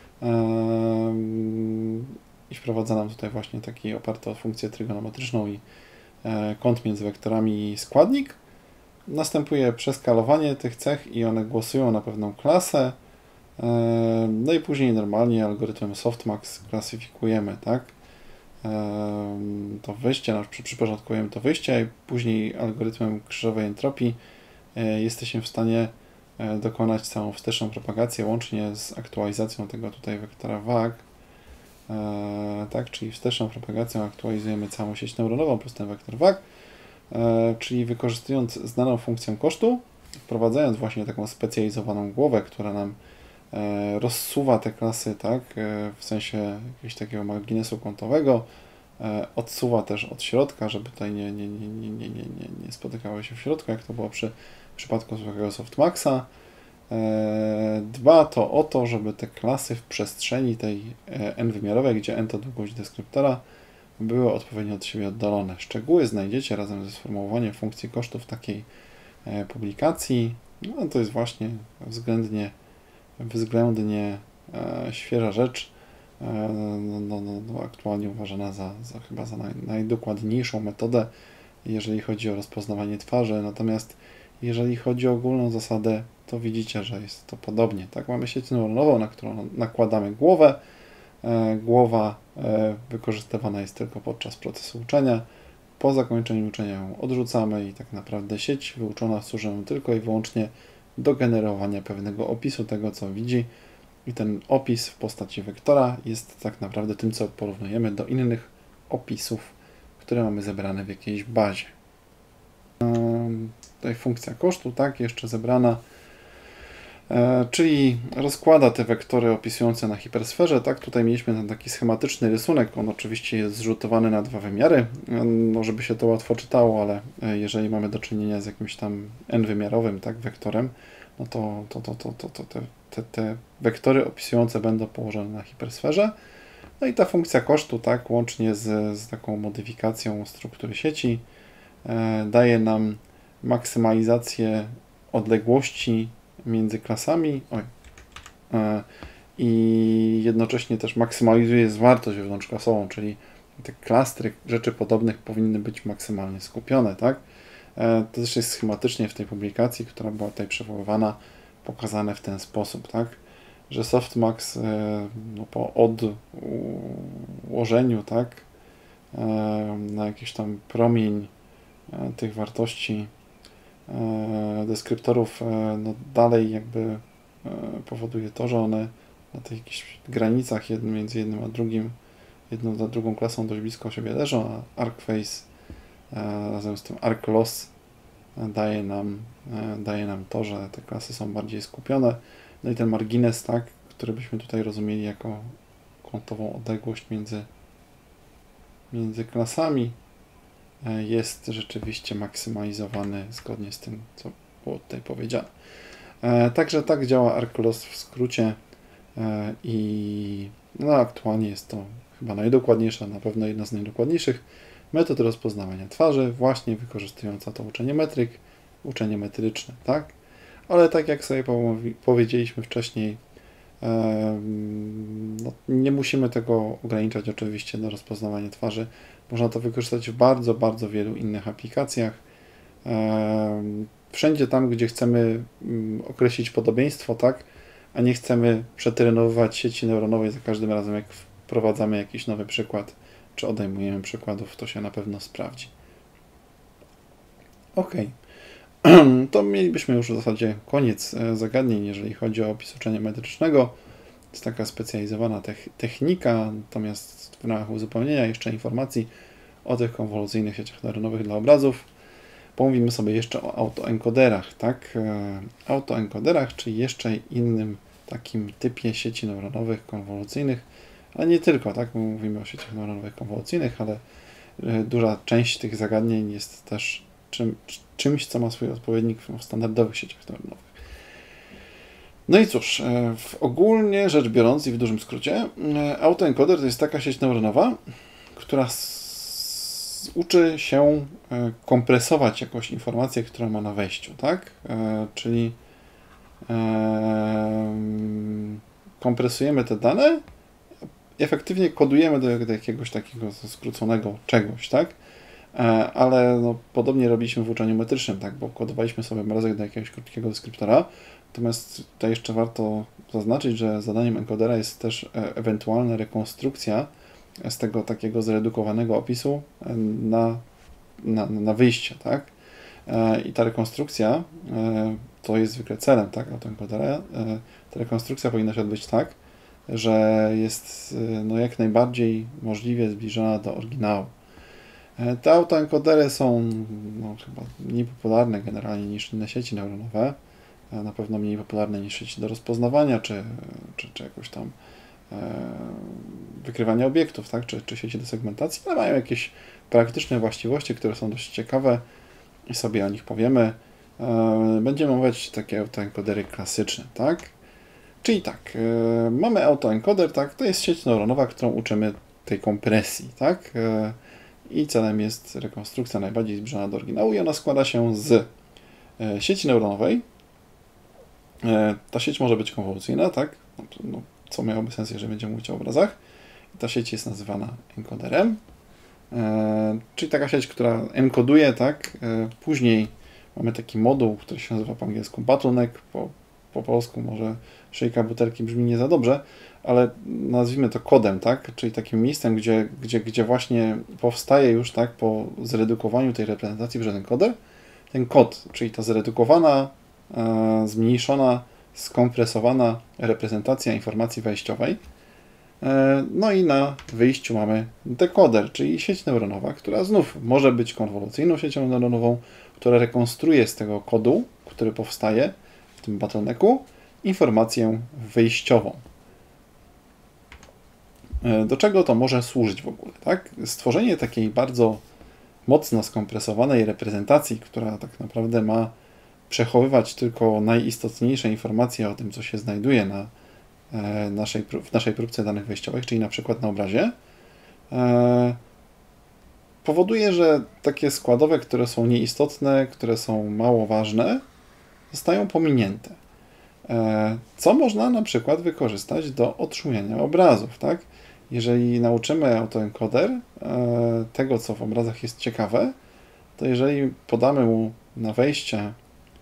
um, i wprowadza nam tutaj właśnie taki oparty o funkcję trygonometryczną i e, kąt między wektorami i składnik, następuje przeskalowanie tych cech i one głosują na pewną klasę. No i później normalnie algorytmem softmax klasyfikujemy, tak? To wyjście, przyporządkujemy to wyjście i później algorytmem krzyżowej entropii jesteśmy w stanie dokonać całą wsteczną propagację łącznie z aktualizacją tego tutaj wektora vag. Tak, czyli wsteczną propagacją aktualizujemy całą sieć neuronową plus ten wektor vag, czyli wykorzystując znaną funkcję kosztu, wprowadzając właśnie taką specjalizowaną głowę, która nam rozsuwa te klasy, tak, w sensie jakiegoś takiego marginesu kątowego, odsuwa też od środka, żeby tutaj nie, nie, nie, nie, nie, nie, nie spotykały się w środku, jak to było przy w przypadku zwykłego softmaxa. Dba to o to, żeby te klasy w przestrzeni tej n-wymiarowej, gdzie n to długość deskryptora, były odpowiednio od siebie oddalone. Szczegóły znajdziecie razem ze sformułowaniem funkcji kosztów takiej publikacji. No, to jest właśnie względnie względnie e, świeża rzecz, e, no, no, no, aktualnie uważana za, za chyba za naj, najdokładniejszą metodę, jeżeli chodzi o rozpoznawanie twarzy, natomiast jeżeli chodzi o ogólną zasadę, to widzicie, że jest to podobnie. Tak, mamy sieć neuronową, na którą nakładamy głowę, e, głowa e, wykorzystywana jest tylko podczas procesu uczenia, po zakończeniu uczenia ją odrzucamy i tak naprawdę sieć wyuczona służy nam tylko i wyłącznie do generowania pewnego opisu tego, co widzi, i ten opis w postaci wektora jest tak naprawdę tym, co porównujemy do innych opisów, które mamy zebrane w jakiejś bazie. Tutaj funkcja kosztu, tak, jeszcze zebrana, czyli rozkłada te wektory opisujące na hipersferze. Tak, tutaj mieliśmy ten taki schematyczny rysunek, on oczywiście jest zrzutowany na dwa wymiary, no, żeby się to łatwo czytało, ale jeżeli mamy do czynienia z jakimś tam n-wymiarowym, tak, wektorem, no to, to, to, to, to, to te, te, te wektory opisujące będą położone na hipersferze. No i ta funkcja kosztu, tak, łącznie z, z taką modyfikacją struktury sieci, e, daje nam maksymalizację odległości między klasami oj, e, i jednocześnie też maksymalizuje zwartość wewnątrzklasową, czyli te klastry rzeczy podobnych powinny być maksymalnie skupione, tak? E, to też jest schematycznie w tej publikacji, która była tutaj przywoływana, pokazane w ten sposób, tak? Że softmax e, no, po odłożeniu, tak, e, na jakiś tam promień e, tych wartości deskryptorów, no dalej jakby powoduje to, że one na tych jakichś granicach jednym, między jednym a drugim, jedną a drugą klasą dość blisko siebie leżą, a arcface razem z tym arcloss daje nam, daje nam to, że te klasy są bardziej skupione. No i ten margines, tak, który byśmy tutaj rozumieli jako kątową odległość między, między klasami, jest rzeczywiście maksymalizowany zgodnie z tym, co było tutaj powiedziane. Także tak działa arcloss w skrócie i no, aktualnie jest to chyba najdokładniejsza, na pewno jedna z najdokładniejszych metod rozpoznawania twarzy, właśnie wykorzystująca to uczenie metryk, uczenie metryczne, tak? Ale tak jak sobie powiedzieliśmy wcześniej, no, nie musimy tego ograniczać oczywiście do rozpoznawania twarzy. Można to wykorzystać w bardzo, bardzo wielu innych aplikacjach. Wszędzie tam, gdzie chcemy określić podobieństwo, tak, a nie chcemy przetrenowywać sieci neuronowej za każdym razem, jak wprowadzamy jakiś nowy przykład, czy odejmujemy przykładów, to się na pewno sprawdzi. Ok. To mielibyśmy już w zasadzie koniec zagadnień, jeżeli chodzi o opis uczenia metrycznego. To jest taka specjalizowana technika, natomiast w ramach uzupełnienia jeszcze informacji o tych konwolucyjnych sieciach neuronowych dla obrazów pomówimy sobie jeszcze o autoencoderach, tak? Autoencoderach, czyli jeszcze innym takim typie sieci neuronowych konwolucyjnych, ale nie tylko, tak? Mówimy o sieciach neuronowych konwolucyjnych, ale duża część tych zagadnień jest też czym, czymś, co ma swój odpowiednik w standardowych sieciach neuronowych. No i cóż, w ogólnie rzecz biorąc i w dużym skrócie, autoencoder to jest taka sieć neuronowa, która uczy się kompresować jakąś informację, którą ma na wejściu, tak? Czyli kompresujemy te dane, efektywnie kodujemy do, do jakiegoś takiego skróconego czegoś, tak? ale no, podobnie robiliśmy w uczeniu metrycznym, tak, bo kodowaliśmy sobie obrazek do jakiegoś krótkiego deskryptora. Natomiast tutaj jeszcze warto zaznaczyć, że zadaniem encodera jest też ewentualna rekonstrukcja z tego takiego zredukowanego opisu na, na, na wyjście, tak? I ta rekonstrukcja to jest zwykle celem, tak, autoencodera. Ta rekonstrukcja powinna się odbyć tak, że jest no, jak najbardziej możliwie zbliżona do oryginału. Te autoencodery są no, chyba mniej popularne generalnie niż inne sieci neuronowe. Na pewno mniej popularne niż sieci do rozpoznawania, czy, czy, czy jakoś tam e, wykrywania obiektów, tak? czy, czy sieci do segmentacji, ale mają jakieś praktyczne właściwości, które są dość ciekawe i sobie o nich powiemy. E, będziemy omawiać takie autoencodery klasyczne, tak? Czyli tak, e, mamy autoencoder, tak? To jest sieć neuronowa, którą uczymy tej kompresji, tak? E, I celem jest rekonstrukcja najbardziej zbliżona do oryginału i ona składa się z e, sieci neuronowej. Ta sieć może być konwolucyjna, tak? No, co miałoby sens, jeżeli będziemy mówić o obrazach. I ta sieć jest nazywana encoderem, e, czyli taka sieć, która enkoduje, tak? E, później mamy taki moduł, który się nazywa po angielsku bottleneck, po, po polsku może szyjka butelki brzmi nie za dobrze, ale nazwijmy to kodem, tak? Czyli takim miejscem, gdzie, gdzie, gdzie właśnie powstaje już, tak, po zredukowaniu tej reprezentacji przez encoder, ten kod, czyli ta zredukowana, zmniejszona, skompresowana reprezentacja informacji wejściowej. No i na wyjściu mamy dekoder, czyli sieć neuronowa, która znów może być konwolucyjną siecią neuronową, która rekonstruuje z tego kodu, który powstaje w tym bottlenecku, informację wyjściową. Do czego to może służyć w ogóle? Tak? Stworzenie takiej bardzo mocno skompresowanej reprezentacji, która tak naprawdę ma przechowywać tylko najistotniejsze informacje o tym, co się znajduje na naszej, w naszej próbce danych wejściowych, czyli na przykład na obrazie, powoduje, że takie składowe, które są nieistotne, które są mało ważne, zostają pominięte. Co można na przykład wykorzystać do odszumienia obrazów, tak? Jeżeli nauczymy autoencoder tego, co w obrazach jest ciekawe, to jeżeli podamy mu na wejście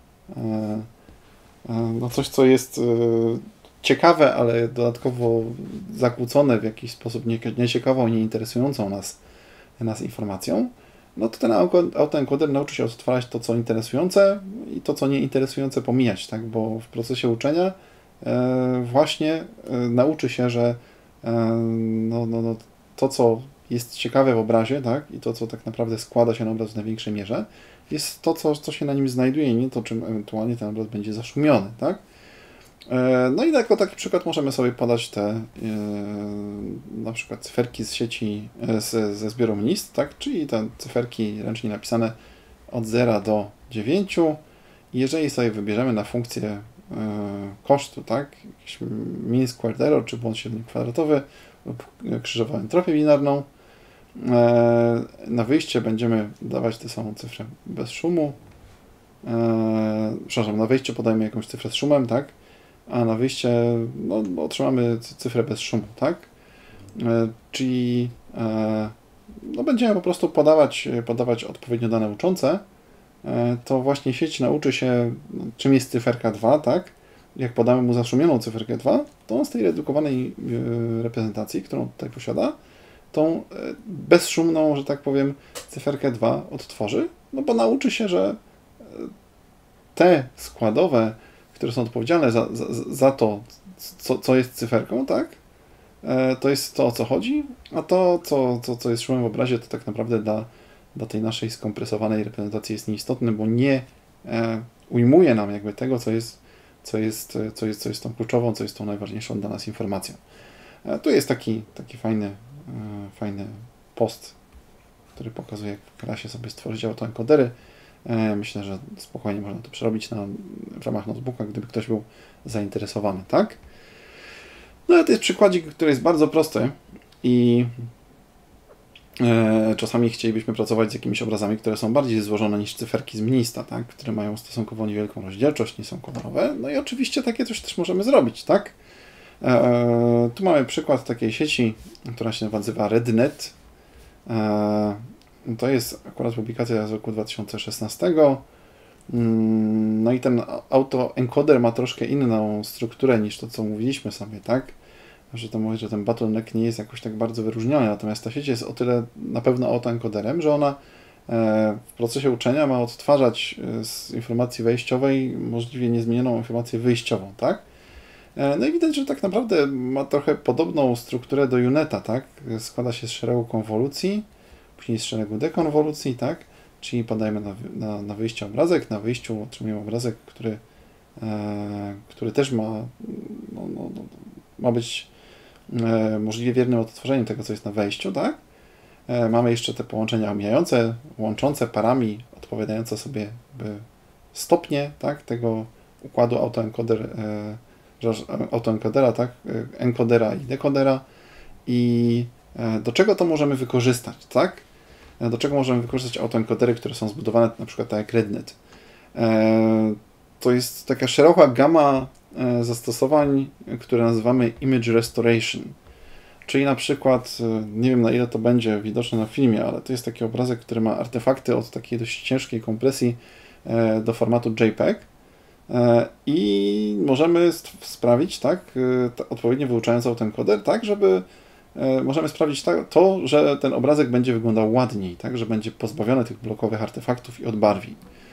no coś, co jest ciekawe, ale dodatkowo zakłócone w jakiś sposób nieciekawą, nieinteresującą nas, nas informacją, no to ten autoencoder nauczy się odtwarzać to, co interesujące i to, co nieinteresujące pomijać, tak? Bo w procesie uczenia właśnie nauczy się, że no, no, no, to, co jest ciekawe w obrazie, tak? I to, co tak naprawdę składa się na obraz w największej mierze, jest to, co, co się na nim znajduje, nie to, czym ewentualnie ten obraz będzie zaszumiony, tak? No i jako taki przykład możemy sobie podać te na przykład cyferki z sieci, z, ze zbioru list, tak? Czyli te cyferki ręcznie napisane od zera do dziewięciu. Jeżeli sobie wybierzemy na funkcję kosztu, tak? Jakiś mean squared error, czy błąd średni kwadratowy lub krzyżową entropię binarną, na wyjście będziemy dawać tę samą cyfrę bez szumu. Przepraszam, na wejście podajemy jakąś cyfrę z szumem, tak? A na wyjście no, otrzymamy cyfrę bez szumu, tak? Czyli no, będziemy po prostu podawać, podawać odpowiednio dane uczące. To właśnie sieć nauczy się, no, czym jest cyferka dwa, tak? Jak podamy mu zaszumioną cyferkę dwa, to on z tej redukowanej reprezentacji, którą tutaj posiada, tą bezszumną, że tak powiem, cyferkę dwa odtworzy, no bo nauczy się, że te składowe, które są odpowiedzialne za, za, za to, co, co jest cyferką, tak? To jest to, o co chodzi, a to, co, co, co jest szumem w obrazie, to tak naprawdę dla, dla tej naszej skompresowanej reprezentacji jest nieistotne, bo nie e, ujmuje nam jakby tego, co jest, co, jest, co, jest, co jest tą kluczową, co jest tą najważniejszą dla nas informacją. E, tu jest taki, taki fajny, e, fajny post, który pokazuje, jak w klasie sobie stworzyć autoencodery. E, myślę, że spokojnie można to przerobić na, w ramach notebooka, gdyby ktoś był zainteresowany, tak? No ale to jest przykładzik, który jest bardzo prosty i e, czasami chcielibyśmy pracować z jakimiś obrazami, które są bardziej złożone niż cyferki z mnista, tak? Które mają stosunkowo niewielką rozdzielczość, nie są kolorowe. No i oczywiście takie coś też możemy zrobić, tak? E, tu mamy przykład takiej sieci, która się nazywa RedNet. E, to jest akurat publikacja z roku dwa tysiące szesnastego. No i ten autoencoder ma troszkę inną strukturę niż to, co mówiliśmy sobie, tak? Że to mówi, że ten bottleneck nie jest jakoś tak bardzo wyróżniony, natomiast ta sieć jest o tyle na pewno autoencoderem, że ona w procesie uczenia ma odtwarzać z informacji wejściowej możliwie niezmienioną informację wyjściową, tak? No i widać, że tak naprawdę ma trochę podobną strukturę do UNETA, tak? Składa się z szeregu konwolucji, później z szeregu dekonwolucji, tak? Czyli podajemy na, na, na wyjście obrazek, na wyjściu otrzymujemy obrazek, który, e, który też ma, no, no, no, ma być e, możliwie wiernym odtworzeniem tego, co jest na wejściu, tak? E, mamy jeszcze te połączenia omijające, łączące parami, odpowiadające sobie stopnie, tak? Tego układu autoencoder, e, autoencodera, tak? Encodera i dekodera. I e, do czego to możemy wykorzystać, tak? Do czego możemy wykorzystać autoencodery, które są zbudowane na przykład tak jak RedNet. To jest taka szeroka gama zastosowań, które nazywamy Image Restoration. Czyli na przykład, nie wiem na ile to będzie widoczne na filmie, ale to jest taki obrazek, który ma artefakty od takiej dość ciężkiej kompresji do formatu JPEG i możemy sprawić, tak, odpowiednio wyuczając autoencoder, tak, żeby możemy sprawdzić to, że ten obrazek będzie wyglądał ładniej, tak, że będzie pozbawiony tych blokowych artefaktów i odbarwień.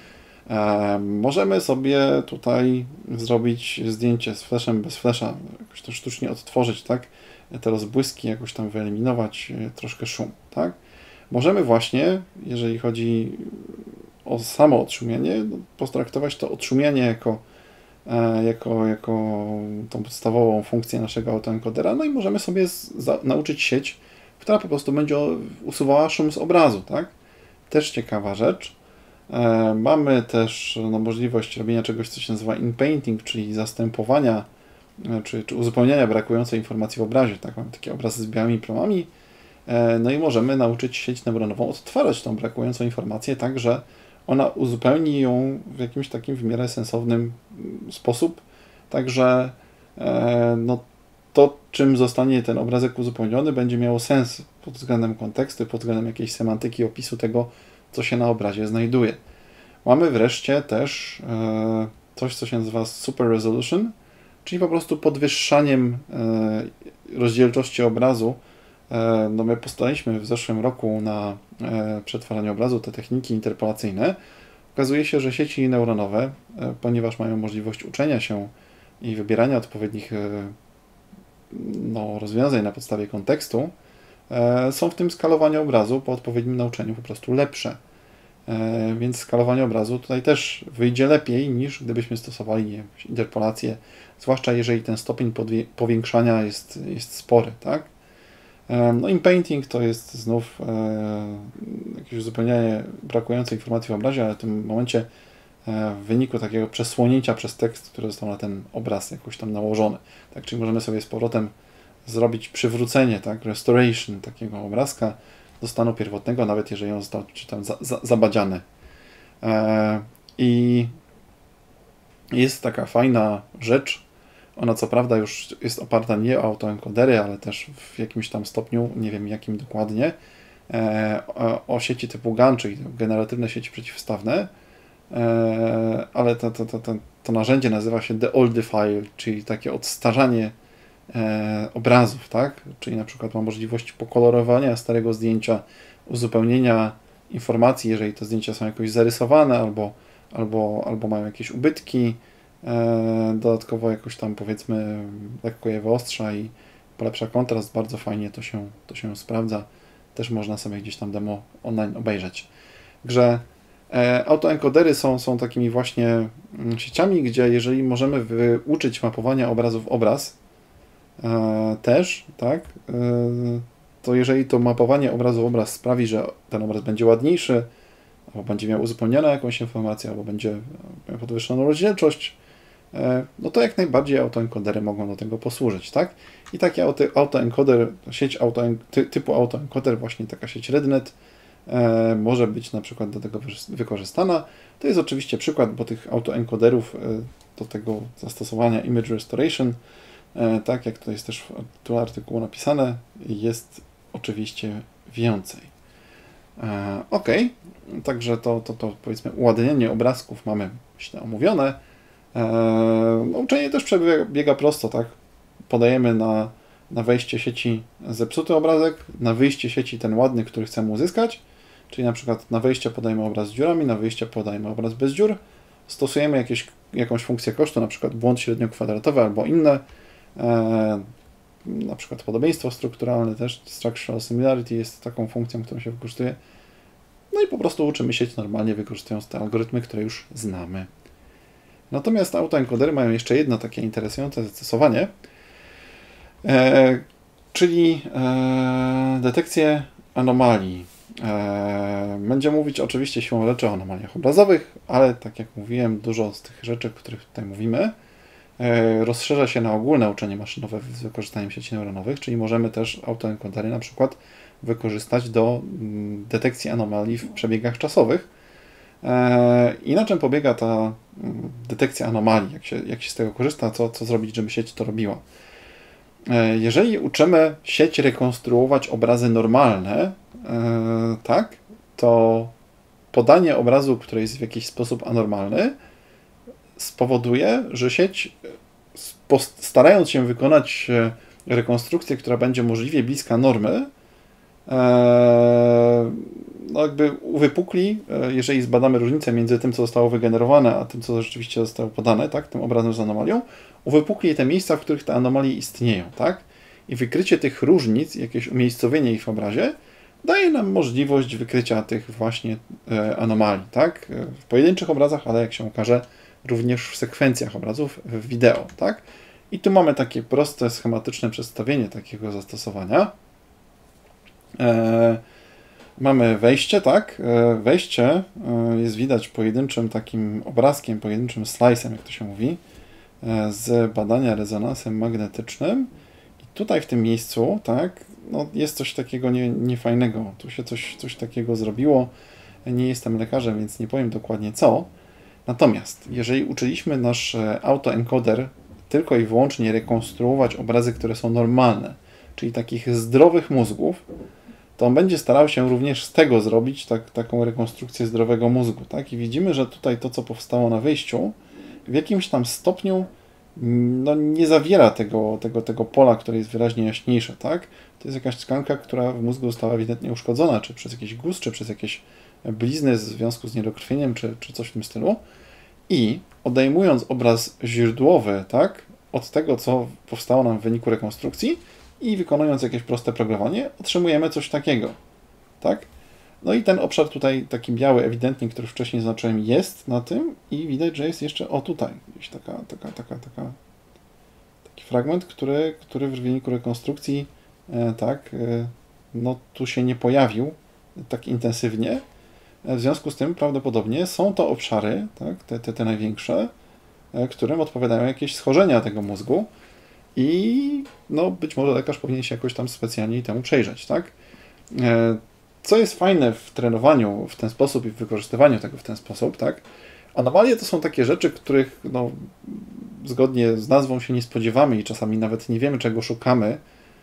Możemy sobie tutaj zrobić zdjęcie z flashem, bez flasha, jakoś to sztucznie odtworzyć, tak, te rozbłyski jakoś tam wyeliminować, troszkę szum, tak. Możemy właśnie, jeżeli chodzi o samo odszumienie, no, potraktować to odszumienie jako Jako, jako tą podstawową funkcję naszego autoencodera, no i możemy sobie za, nauczyć sieć, która po prostu będzie usuwała szum z obrazu, tak? Też ciekawa rzecz. E, mamy też no, możliwość robienia czegoś, co się nazywa inpainting, czyli zastępowania, e, czy, czy uzupełniania brakującej informacji w obrazie, tak? Mamy takie obrazy z białymi plamami, e, no i możemy nauczyć sieć neuronową odtwarzać tą brakującą informację tak, że ona uzupełni ją w jakimś takim w miarę sensownym sposób, także e, no, to, czym zostanie ten obrazek uzupełniony, będzie miało sens pod względem kontekstu, pod względem jakiejś semantyki opisu tego, co się na obrazie znajduje. Mamy wreszcie też e, coś, co się nazywa Super Resolution, czyli po prostu podwyższaniem e, rozdzielczości obrazu. No my postaliśmy w zeszłym roku na e, przetwarzaniu obrazu te techniki interpolacyjne. Okazuje się, że sieci neuronowe, e, ponieważ mają możliwość uczenia się i wybierania odpowiednich e, no, rozwiązań na podstawie kontekstu, e, są w tym skalowaniu obrazu po odpowiednim nauczeniu po prostu lepsze. E, więc skalowanie obrazu tutaj też wyjdzie lepiej niż gdybyśmy stosowali nie, interpolację, zwłaszcza jeżeli ten stopień powiększania jest, jest spory, tak? No inpainting to jest znów e, jakieś uzupełnianie brakującej informacji w obrazie, ale w tym momencie e, w wyniku takiego przesłonięcia przez tekst, który został na ten obraz jakoś tam nałożony. Tak, czyli możemy sobie z powrotem zrobić przywrócenie, tak, restoration takiego obrazka do stanu pierwotnego, nawet jeżeli on został czy tam za, za, zabadziany. E, I jest taka fajna rzecz. Ona co prawda już jest oparta nie o autoencodery, ale też w jakimś tam stopniu, nie wiem jakim dokładnie, e, o, o sieci typu GAN, czyli generatywne sieci przeciwstawne, e, ale to, to, to, to, to narzędzie nazywa się deoldify, czyli takie odstarzanie e, obrazów, tak? Czyli na przykład ma możliwość pokolorowania starego zdjęcia, uzupełnienia informacji, jeżeli te zdjęcia są jakoś zarysowane albo, albo, albo mają jakieś ubytki, dodatkowo jakoś tam powiedzmy lekko je wyostrza i polepsza kontrast, bardzo fajnie to się, to się sprawdza. Też można sobie gdzieś tam demo online obejrzeć. Także e, autoencodery są, są takimi właśnie sieciami, gdzie jeżeli możemy wyuczyć mapowania obrazu w obraz e, też, tak, e, to jeżeli to mapowanie obrazu w obraz sprawi, że ten obraz będzie ładniejszy, albo będzie miał uzupełnioną jakąś informację, albo będzie miał podwyższoną rozdzielczość, no to jak najbardziej autoencodery mogą do tego posłużyć, tak? I taki auto, autoencoder, sieć auto, ty, typu autoencoder, właśnie taka sieć RedNet e, może być na przykład do tego wykorzystana. To jest oczywiście przykład, bo tych autoencoderów e, do tego zastosowania Image Restoration, e, tak jak to jest też w tytule artykułu napisane, jest oczywiście więcej. E, ok, także to, to, to powiedzmy uładnienie obrazków mamy źle omówione. E, no, uczenie też przebiega prosto, tak? Podajemy na, na wejście sieci zepsuty obrazek, na wyjście sieci ten ładny, który chcemy uzyskać, czyli na przykład na wejście podajemy obraz z dziurami, na wyjście podajemy obraz bez dziur. Stosujemy jakieś, jakąś funkcję kosztu, na przykład błąd średniokwadratowy albo inne, e, na przykład podobieństwo strukturalne też, structural similarity jest taką funkcją, którą się wykorzystuje. No i po prostu uczymy sieć normalnie, wykorzystując te algorytmy, które już znamy. Natomiast autoencodery mają jeszcze jedno takie interesujące zastosowanie, e, czyli e, detekcję anomalii. E, będzie mówić oczywiście siłą rzeczy o anomaliach obrazowych, ale tak jak mówiłem, dużo z tych rzeczy, o których tutaj mówimy, e, rozszerza się na ogólne uczenie maszynowe z wykorzystaniem sieci neuronowych, czyli możemy też autoencodery na przykład wykorzystać do mm, detekcji anomalii w przebiegach czasowych. E, I na czym polega ta mm, detekcja anomalii, jak się, jak się z tego korzysta, co, co zrobić, żeby sieć to robiła. E, jeżeli uczymy sieć rekonstruować obrazy normalne, e, tak, to podanie obrazu, który jest w jakiś sposób anormalny, spowoduje, że sieć, starając się wykonać rekonstrukcję, która będzie możliwie bliska normy, no jakby uwypukli, jeżeli zbadamy różnicę między tym, co zostało wygenerowane, a tym, co rzeczywiście zostało podane, tak, tym obrazem z anomalią, uwypukli te miejsca, w których te anomalie istnieją, tak, i wykrycie tych różnic, jakieś umiejscowienie ich w obrazie, daje nam możliwość wykrycia tych właśnie anomalii, tak, w pojedynczych obrazach, ale jak się okaże, również w sekwencjach obrazów w wideo, tak. I tu mamy takie proste, schematyczne przedstawienie takiego zastosowania. E, mamy wejście, tak? E, wejście e, jest widać pojedynczym takim obrazkiem, pojedynczym slice'em, jak to się mówi, e, z badania rezonansem magnetycznym. I tutaj w tym miejscu, tak, no jest coś takiego nie, niefajnego. Tu się coś, coś takiego zrobiło. Nie jestem lekarzem, więc nie powiem dokładnie co. Natomiast jeżeli uczyliśmy nasz autoencoder tylko i wyłącznie rekonstruować obrazy, które są normalne, czyli takich zdrowych mózgów, to on będzie starał się również z tego zrobić tak, taką rekonstrukcję zdrowego mózgu. Tak? I widzimy, że tutaj to, co powstało na wyjściu, w jakimś tam stopniu no, nie zawiera tego, tego, tego pola, które jest wyraźnie jaśniejsze. Tak? To jest jakaś tkanka, która w mózgu została ewidentnie uszkodzona, czy przez jakiś guz, czy przez jakieś blizny w związku z niedokrwieniem, czy, czy coś w tym stylu. I odejmując obraz źródłowy, tak, od tego, co powstało nam w wyniku rekonstrukcji i wykonując jakieś proste programowanie, otrzymujemy coś takiego. Tak? No i ten obszar tutaj, taki biały, ewidentnie, który wcześniej zaznaczyłem, jest na tym i widać, że jest jeszcze o tutaj, gdzieś taka, taka, taka, taka, taki fragment, który, który w wyniku rekonstrukcji e, tak, e, no tu się nie pojawił tak intensywnie. W związku z tym prawdopodobnie są to obszary, tak, te, te, te największe, którym odpowiadają jakieś schorzenia tego mózgu i no, być może lekarz powinien się jakoś tam specjalnie temu przejrzeć. Tak? Co jest fajne w trenowaniu w ten sposób i w wykorzystywaniu tego w ten sposób, tak? Anomalie to są takie rzeczy, których no, zgodnie z nazwą się nie spodziewamy i czasami nawet nie wiemy, czego szukamy.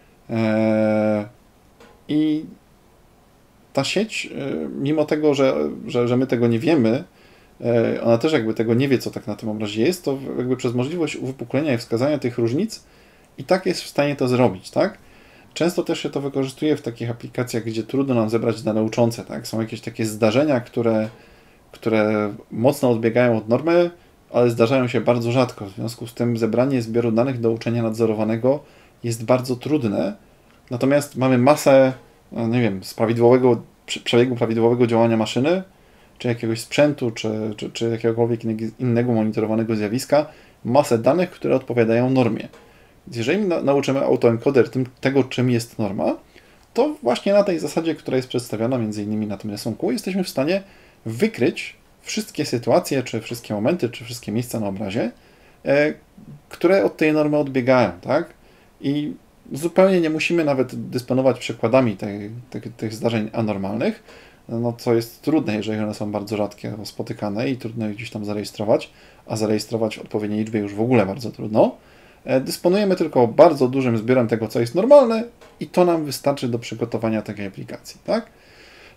I ta sieć, mimo tego, że, że, że my tego nie wiemy, ona też jakby tego nie wie, co tak na tym obrazie jest, to jakby przez możliwość uwypuklenia i wskazania tych różnic i tak jest w stanie to zrobić, tak? Często też się to wykorzystuje w takich aplikacjach, gdzie trudno nam zebrać dane uczące, tak? Są jakieś takie zdarzenia, które, które mocno odbiegają od normy, ale zdarzają się bardzo rzadko. W związku z tym zebranie zbioru danych do uczenia nadzorowanego jest bardzo trudne. Natomiast mamy masę, no nie wiem, z prawidłowego, przebiegu prawidłowego działania maszyny, czy jakiegoś sprzętu, czy, czy, czy jakiegokolwiek innego monitorowanego zjawiska, masę danych, które odpowiadają normie. Jeżeli na, nauczymy autoencoder tym, tego, czym jest norma, to właśnie na tej zasadzie, która jest przedstawiona między innymi na tym rysunku, jesteśmy w stanie wykryć wszystkie sytuacje, czy wszystkie momenty, czy wszystkie miejsca na obrazie, e, które od tej normy odbiegają, tak? I zupełnie nie musimy nawet dysponować przykładami tej, tych, tych zdarzeń anormalnych, no co jest trudne, jeżeli one są bardzo rzadkie, spotykane i trudno je gdzieś tam zarejestrować, a zarejestrować w odpowiedniej liczbie już w ogóle bardzo trudno. Dysponujemy tylko bardzo dużym zbiorem tego, co jest normalne i to nam wystarczy do przygotowania takiej aplikacji, tak?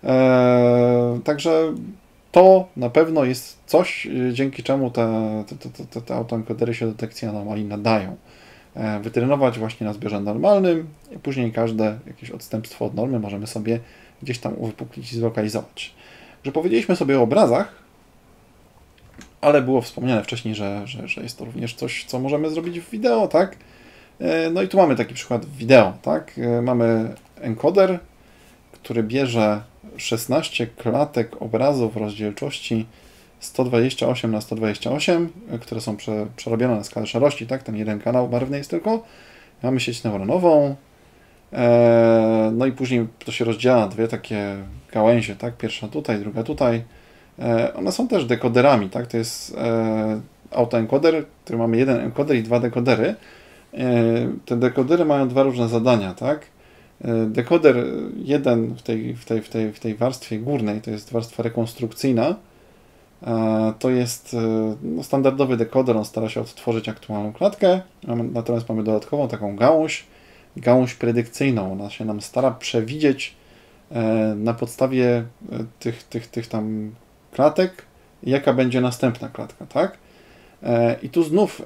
E, także to na pewno jest coś, dzięki czemu te, te, te, te, te autoencodery się do detekcji anomalii nadają. E, wytrenować właśnie na zbiorze normalnym i później każde jakieś odstępstwo od normy możemy sobie gdzieś tam uwypuklić i zlokalizować. Że powiedzieliśmy sobie o obrazach, ale było wspomniane wcześniej, że, że, że jest to również coś, co możemy zrobić w wideo, tak? E, no i tu mamy taki przykład w wideo, tak? E, mamy encoder, który bierze szesnaście klatek obrazu w rozdzielczości sto dwadzieścia osiem na sto dwadzieścia osiem, które są prze, przerobione na skalę szarości, tak? Ten jeden kanał barwny jest tylko. Mamy sieć neuronową, e, no i później to się rozdziela na dwie takie gałęzie, tak? Pierwsza tutaj, druga tutaj. E, one są też dekoderami, tak? To jest e, autoencoder, który mamy jeden encoder i dwa dekodery. E, te dekodery mają dwa różne zadania, tak? Dekoder jeden w tej, w, tej, w, tej, w tej warstwie górnej, to jest warstwa rekonstrukcyjna, to jest no, standardowy dekoder, on stara się odtworzyć aktualną klatkę, natomiast mamy dodatkową taką gałąź, gałąź predykcyjną, ona się nam stara przewidzieć na podstawie tych, tych, tych tam klatek, jaka będzie następna klatka, tak? I tu znów,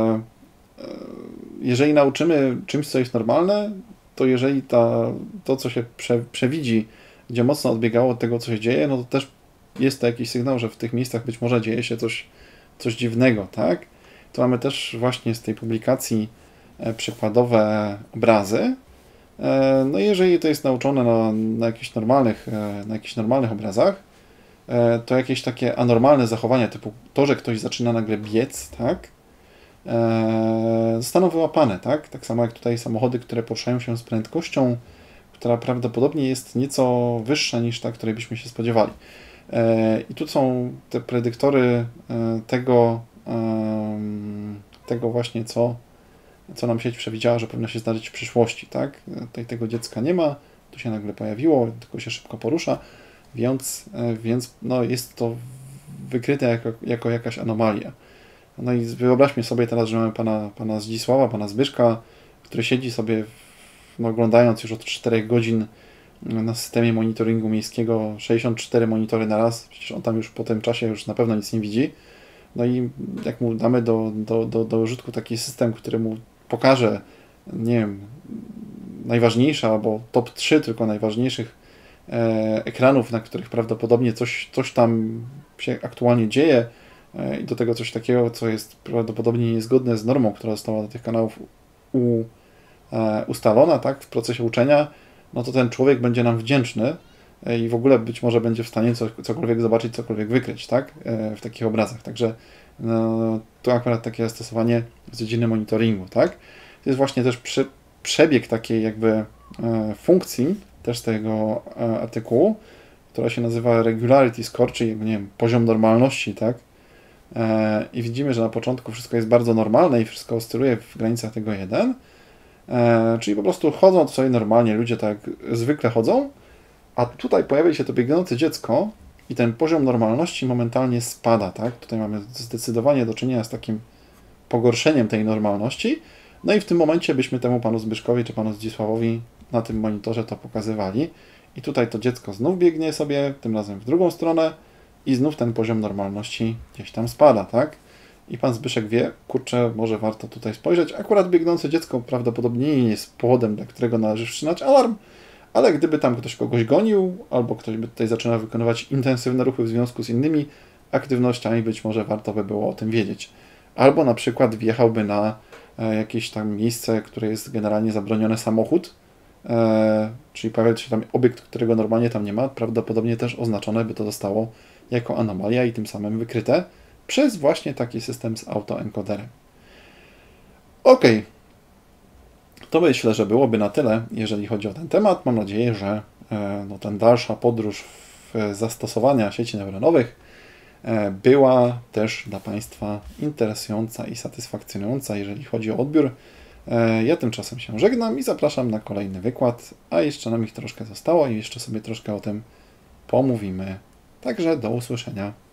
jeżeli nauczymy czymś, co jest normalne, to jeżeli ta, to, co się prze, przewidzi, będzie mocno odbiegało od tego, co się dzieje, no to też jest to jakiś sygnał, że w tych miejscach być może dzieje się coś, coś dziwnego, tak? Tu mamy też właśnie z tej publikacji przykładowe obrazy. No i jeżeli to jest nauczone na, na, jakichś normalnych, na jakichś normalnych obrazach, to jakieś takie anormalne zachowania, typu to, że ktoś zaczyna nagle biec, tak? Zostaną wyłapane, tak? Tak samo jak tutaj samochody, które poruszają się z prędkością, która prawdopodobnie jest nieco wyższa niż ta, której byśmy się spodziewali. I tu są te predyktory tego, tego właśnie, co, co nam sieć przewidziała, że powinno się zdarzyć w przyszłości, tak? Tutaj tego dziecka nie ma, tu się nagle pojawiło, tylko się szybko porusza, więc, więc no jest to wykryte jako, jako jakaś anomalia. No i wyobraźmy sobie teraz, że mamy pana, pana Zdzisława, pana Zbyszka, który siedzi sobie, no, oglądając już od czterech godzin na systemie monitoringu miejskiego sześćdziesiąt cztery monitory na raz, przecież on tam już po tym czasie już na pewno nic nie widzi. No i jak mu damy do, do, do, do użytku taki system, który mu pokaże, nie wiem, najważniejsze albo top trzy tylko najważniejszych e, ekranów, na których prawdopodobnie coś, coś tam się aktualnie dzieje, i do tego coś takiego, co jest prawdopodobnie niezgodne z normą, która została do tych kanałów u, e, ustalona, tak, w procesie uczenia, no to ten człowiek będzie nam wdzięczny e, i w ogóle być może będzie w stanie co, cokolwiek zobaczyć, cokolwiek wykryć, tak, e, w takich obrazach. Także no, to akurat takie stosowanie dziedziny monitoringu, tak. To jest właśnie też prze, przebieg takiej jakby e, funkcji też z tego e, artykułu, która się nazywa regularity score, czyli nie wiem, poziom normalności, tak. I widzimy, że na początku wszystko jest bardzo normalne i wszystko oscyluje w granicach tego jeden, czyli po prostu chodzą to sobie normalnie, ludzie tak zwykle chodzą, a tutaj pojawia się to biegnące dziecko i ten poziom normalności momentalnie spada, tak? Tutaj mamy zdecydowanie do czynienia z takim pogorszeniem tej normalności, no i w tym momencie byśmy temu panu Zbyszkowi czy panu Zdzisławowi na tym monitorze to pokazywali i tutaj to dziecko znów biegnie sobie, tym razem w drugą stronę, i znów ten poziom normalności gdzieś tam spada, tak? I pan Zbyszek wie, kurczę, może warto tutaj spojrzeć. Akurat biegnące dziecko prawdopodobnie nie jest powodem, dla którego należy wszczynać alarm, ale gdyby tam ktoś kogoś gonił, albo ktoś by tutaj zaczynał wykonywać intensywne ruchy w związku z innymi aktywnościami, być może warto by było o tym wiedzieć. Albo na przykład wjechałby na jakieś tam miejsce, które jest generalnie zabronione samochód, e, czyli pojawia się tam obiekt, którego normalnie tam nie ma, prawdopodobnie też oznaczone by to zostało jako anomalia i tym samym wykryte przez właśnie taki system z autoencoderem. Ok, to myślę, że byłoby na tyle, jeżeli chodzi o ten temat. Mam nadzieję, że e, no, ten dalsza podróż w zastosowania sieci neuronowych e, była też dla Państwa interesująca i satysfakcjonująca, jeżeli chodzi o odbiór. E, ja tymczasem się żegnam i zapraszam na kolejny wykład, a jeszcze nam ich troszkę zostało i jeszcze sobie troszkę o tym pomówimy. Także do usłyszenia.